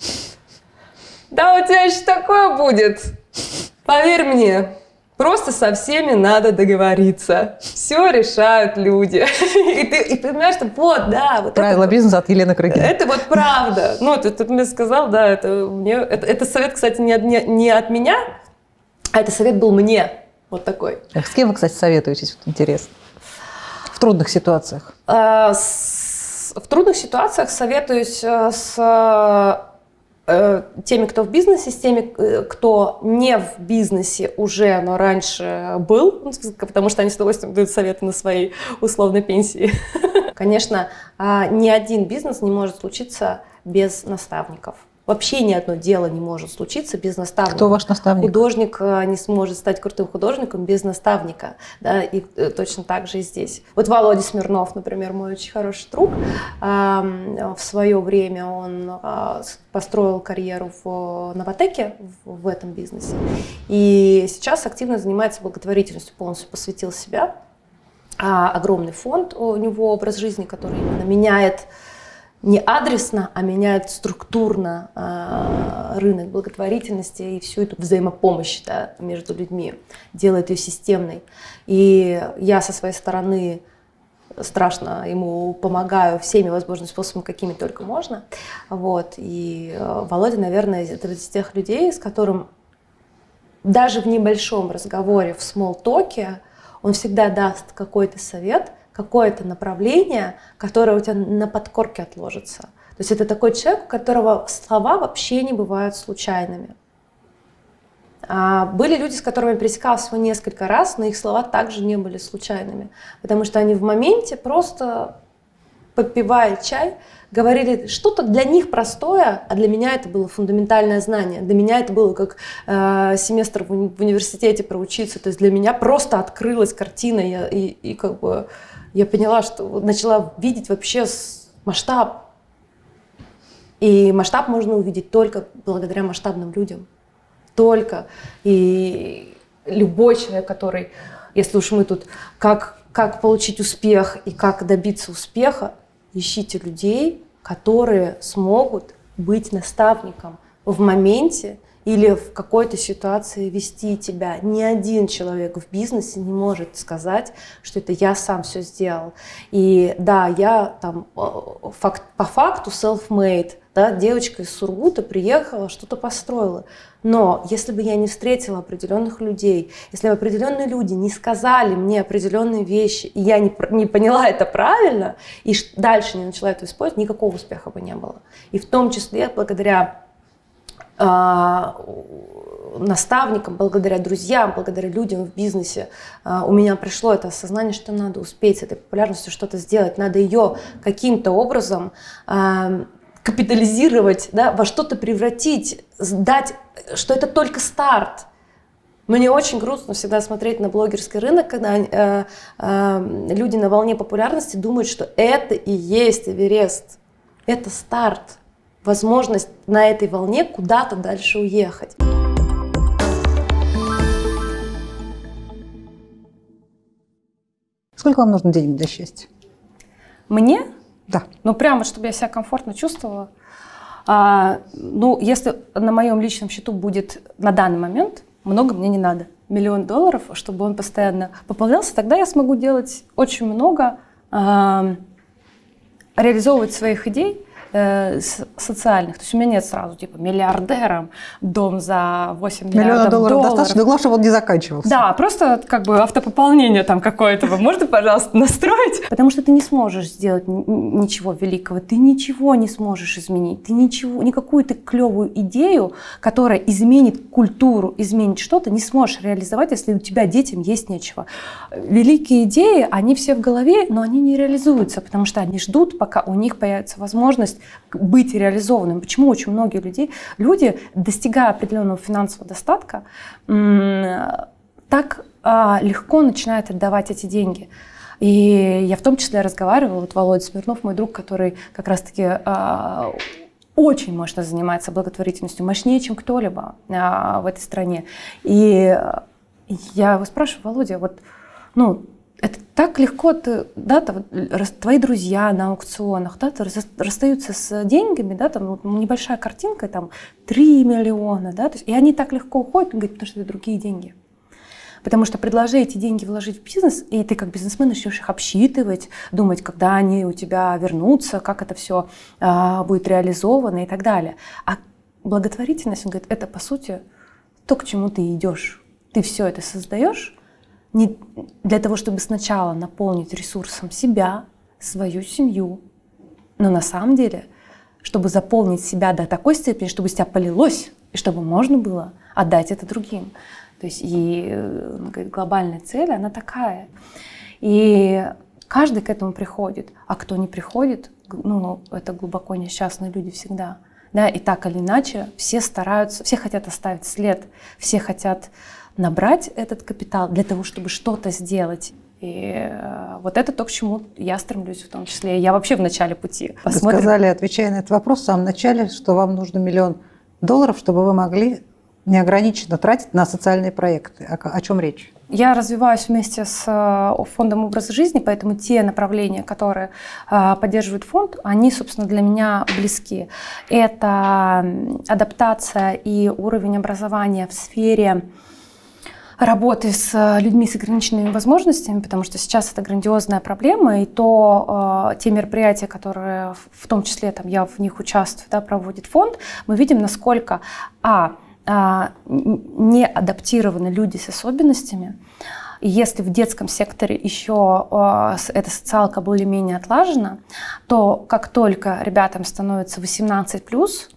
да у тебя еще такое будет, поверь мне. Просто со всеми надо договориться. Все решают люди. И ты и понимаешь, что вот, да. Вот правила это, бизнеса от Елены Крыгиной. Это вот правда. Ну, ты, ты мне сказал, да, это, мне, это, это совет, кстати, не, не, не от меня, а это совет был мне. Вот такой. А с кем вы, кстати, советуетесь? Вот интересно. В трудных ситуациях. А, с, в трудных ситуациях советуюсь с... теми, кто в бизнесе, с теми, кто не в бизнесе уже, но раньше был, потому что они с удовольствием дают советы на своей условной пенсии. Конечно, ни один бизнес не может случиться без наставников. Вообще ни одно дело не может случиться без наставника. Кто ваш наставник? Художник не сможет стать крутым художником без наставника. Да, и точно так же и здесь. Вот Володя Смирнов, например, мой очень хороший друг. В свое время он построил карьеру в Новотеке, в этом бизнесе. И сейчас активно занимается благотворительностью, полностью посвятил себя. Огромный фонд у него, образ жизни, который именно меняет не адресно, а меняет структурно э, рынок благотворительности и всю эту взаимопомощь, да, между людьми, делает ее системной. И я со своей стороны страшно ему помогаю всеми возможными способами, какими только можно. Вот. И э, Володя, наверное, это из тех людей, с которым даже в небольшом разговоре, в смолл-токе, он всегда даст какой-то совет, какое-то направление, которое у тебя на подкорке отложится. То есть это такой человек, у которого слова вообще не бывают случайными. А были люди, с которыми я пересекалась всего несколько раз, но их слова также не были случайными, потому что они в моменте просто, попивая чай, говорили что-то для них простое, а для меня это было фундаментальное знание. Для меня это было как э, семестр в, уни- в университете проучиться. То есть для меня просто открылась картина, я, и, и как бы я поняла, что начала видеть вообще масштаб. И масштаб можно увидеть только благодаря масштабным людям. Только. И любой человек, который, если уж мы тут, как, как получить успех и как добиться успеха, ищите людей, которые смогут быть наставником в моменте или в какой-то ситуации вести тебя. Ни один человек в бизнесе не может сказать, что это я сам все сделал. И да, я там факт, по факту self-made, да, девочка из Сургута приехала, что-то построила. Но если бы я не встретила определенных людей, если бы определенные люди не сказали мне определенные вещи, и я не, не поняла это правильно, и дальше не начала это использовать, никакого успеха бы не было. И в том числе благодаря э, наставникам, благодаря друзьям, благодаря людям в бизнесе э, у меня пришло это осознание, что надо успеть с этой популярностью что-то сделать, надо ее каким-то образом э, капитализировать, да, во что-то превратить, дать, что это только старт. Мне очень грустно всегда смотреть на блогерский рынок, когда э, э, люди на волне популярности думают, что это и есть Эверест. Это старт, возможность на этой волне куда-то дальше уехать. Сколько вам нужно денег для счастья? Мне? Да. Ну, прямо, чтобы я себя комфортно чувствовала. А, ну, если на моем личном счету будет на данный момент, много мне не надо. Миллион долларов, чтобы он постоянно пополнялся, тогда я смогу делать очень много, а, реализовывать своих идей, а, с, социальных. То есть у меня нет сразу типа миллиардером, дом за восемь Миллиона миллиардов долларов, долларов. достаточно, главное, чтобы он не заканчивался. Да, просто как бы автопополнение там какое-то можно, пожалуйста, настроить. Потому что ты не сможешь сделать ничего великого, ты ничего не сможешь изменить, ты ничего, никакую ты клевую идею, которая изменит культуру, изменит что-то, не сможешь реализовать, если у тебя детям есть нечего. Великие идеи, они все в голове, но они не реализуются, потому что они ждут, пока у них появится возможность быть реализованным. Почему очень многие люди, люди достигая определенного финансового достатка, так а, легко начинают отдавать эти деньги. И я в том числе разговаривала, вот Володя Смирнов, мой друг, который как раз-таки а, очень мощно занимается благотворительностью, мощнее, чем кто-либо а, в этой стране. И я его спрашиваю: Володя, вот, ну, это так легко, ты, да, там, твои друзья на аукционах, да, расстаются с деньгами, да, там вот, небольшая картинка, там три миллиона, да, то есть, и они так легко уходят, он говорит, потому что это другие деньги. Потому что предложи эти деньги вложить в бизнес, и ты как бизнесмен начнешь их обсчитывать, думать, когда они у тебя вернутся, как это все а, будет реализовано и так далее. А благотворительность, он говорит, это по сути то, к чему ты идешь. Ты все это создаешь не для того, чтобы сначала наполнить ресурсом себя, свою семью, но на самом деле, чтобы заполнить себя до такой степени, чтобы из тебя полилось, и чтобы можно было отдать это другим. То есть и говорит, глобальная цель, она такая. И каждый к этому приходит, а кто не приходит, ну, это глубоко несчастные люди всегда. Да, и так или иначе все стараются, все хотят оставить след, все хотят набрать этот капитал для того, чтобы что-то сделать. И э, вот это то, к чему я стремлюсь в том числе. Я вообще в начале пути. Посмотрим. Вы сказали, отвечая на этот вопрос в самом начале, что вам нужно миллион долларов, чтобы вы могли неограниченно тратить на социальные проекты. О, о чем речь? Я развиваюсь вместе с фондом «Образ жизни», поэтому те направления, которые поддерживает фонд, они, собственно, для меня близки. Это адаптация и уровень образования в сфере работы с людьми с ограниченными возможностями, потому что сейчас это грандиозная проблема, и то те мероприятия, которые в том числе там, я в них участвую, да, проводит фонд, мы видим, насколько а, не адаптированы люди с особенностями. И если в детском секторе еще эта социалка более-менее отлажена, то как только ребятам становится восемнадцать плюс,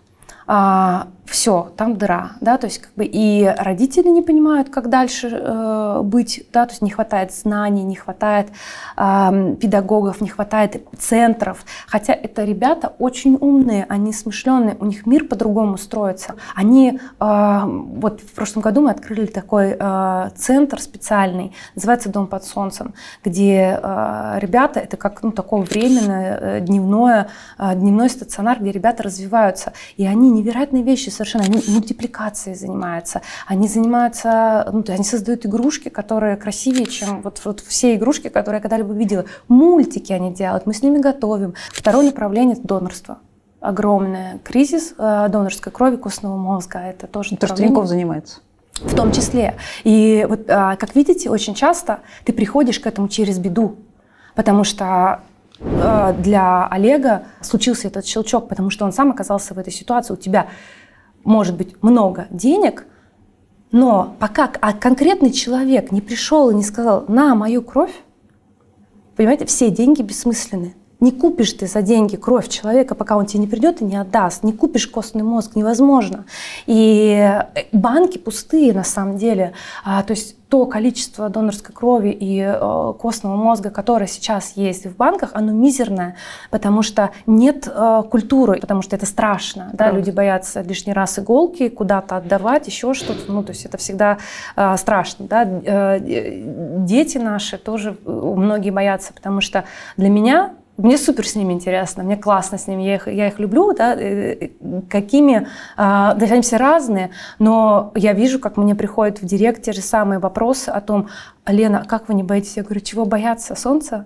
все, там дыра, да, то есть как бы и родители не понимают, как дальше э, быть, да, то есть не хватает знаний, не хватает э, педагогов, не хватает центров, хотя это ребята очень умные, они смышленые, у них мир по-другому строится. Они, э, вот в прошлом году мы открыли такой э, центр специальный, называется «Дом под солнцем», где э, ребята, это как, ну, такое временное, э, дневное, э, дневной стационар, где ребята развиваются, и они невероятные вещи совершенно, они мультипликацией занимаются, они занимаются, ну, они создают игрушки, которые красивее, чем вот, вот все игрушки, которые я когда-либо видела. Мультики они делают, мы с ними готовим. Второе направление – это донорство. Огромный кризис э, донорской крови, костного мозга. Это тоже то, что Тинькофф занимается. В том числе. И вот, э, как видите, очень часто ты приходишь к этому через беду, потому что э, для Олега случился этот щелчок, потому что он сам оказался в этой ситуации. У тебя может быть много денег, но пока конкретный человек не пришел и не сказал: на мою кровь, понимаете, все деньги бессмысленны. Не купишь ты за деньги кровь человека, пока он тебе не придет и не отдаст. Не купишь костный мозг, невозможно. И банки пустые на самом деле. А, то есть то количество донорской крови и э, костного мозга, которое сейчас есть в банках, оно мизерное, потому что нет э, культуры, потому что это страшно. Да? Люди боятся лишний раз иголки куда-то отдавать, еще что-то. Ну, то есть это всегда э, страшно. Да? Э, дети наши тоже многие боятся, потому что для меня Мне супер с ними интересно, мне классно с ними, я их, я их люблю, да, какими, да, они все разные, но я вижу, как мне приходят в директ те же самые вопросы о том: Лена, как вы не боитесь? Я говорю, чего бояться? Солнца?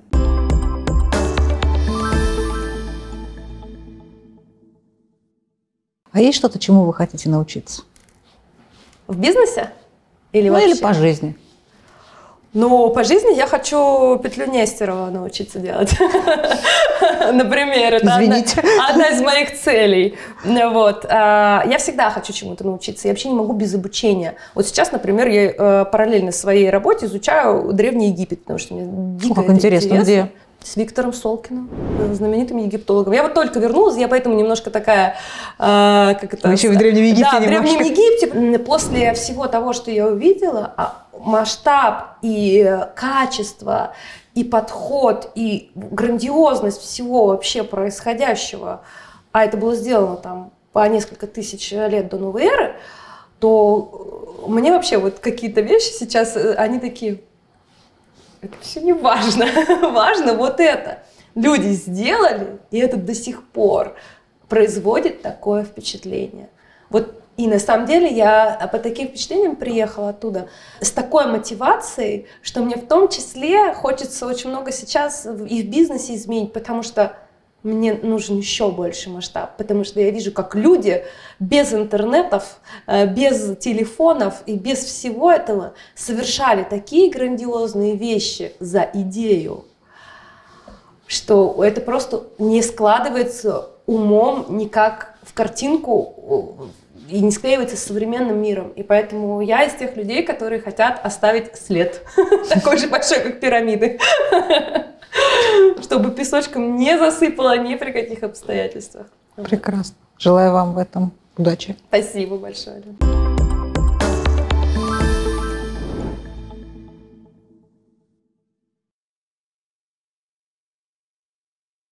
А есть что-то, чему вы хотите научиться? В бизнесе? Или ну, вообще? или по жизни? Ну, по жизни я хочу петлю Нестерова научиться делать. Например, это одна, одна из моих целей. Вот. Я всегда хочу чему-то научиться. Я вообще не могу без обучения. Вот сейчас, например, я параллельно своей работе изучаю Древний Египет, потому что мне дико как интересно. Где? С Виктором Солкиным, знаменитым египтологом. Я вот только вернулась, я поэтому немножко такая... Э, как это, еще в Древнем Египте Да, немножко. в Древнем Египте. После всего того, что я увидела, масштаб и качество, и подход, и грандиозность всего вообще происходящего, а это было сделано там по несколько тысяч лет до новой эры, то мне вообще вот какие-то вещи сейчас, они такие... Это все не важно. Важно вот это. Люди сделали, и это до сих пор производит такое впечатление. Вот и на самом деле я по таким впечатлениям приехала оттуда с такой мотивацией, что мне в том числе хочется очень много сейчас и в бизнесе изменить, потому что мне нужен еще больше масштаб, потому что я вижу, как люди без интернетов, без телефонов и без всего этого совершали такие грандиозные вещи за идею, что это просто не складывается умом никак в картинку и не склеивается с современным миром. И поэтому я из тех людей, которые хотят оставить след, такой же большой, как пирамиды. Чтобы песочком не засыпало ни при каких обстоятельствах. Прекрасно. Желаю вам в этом удачи. Спасибо большое.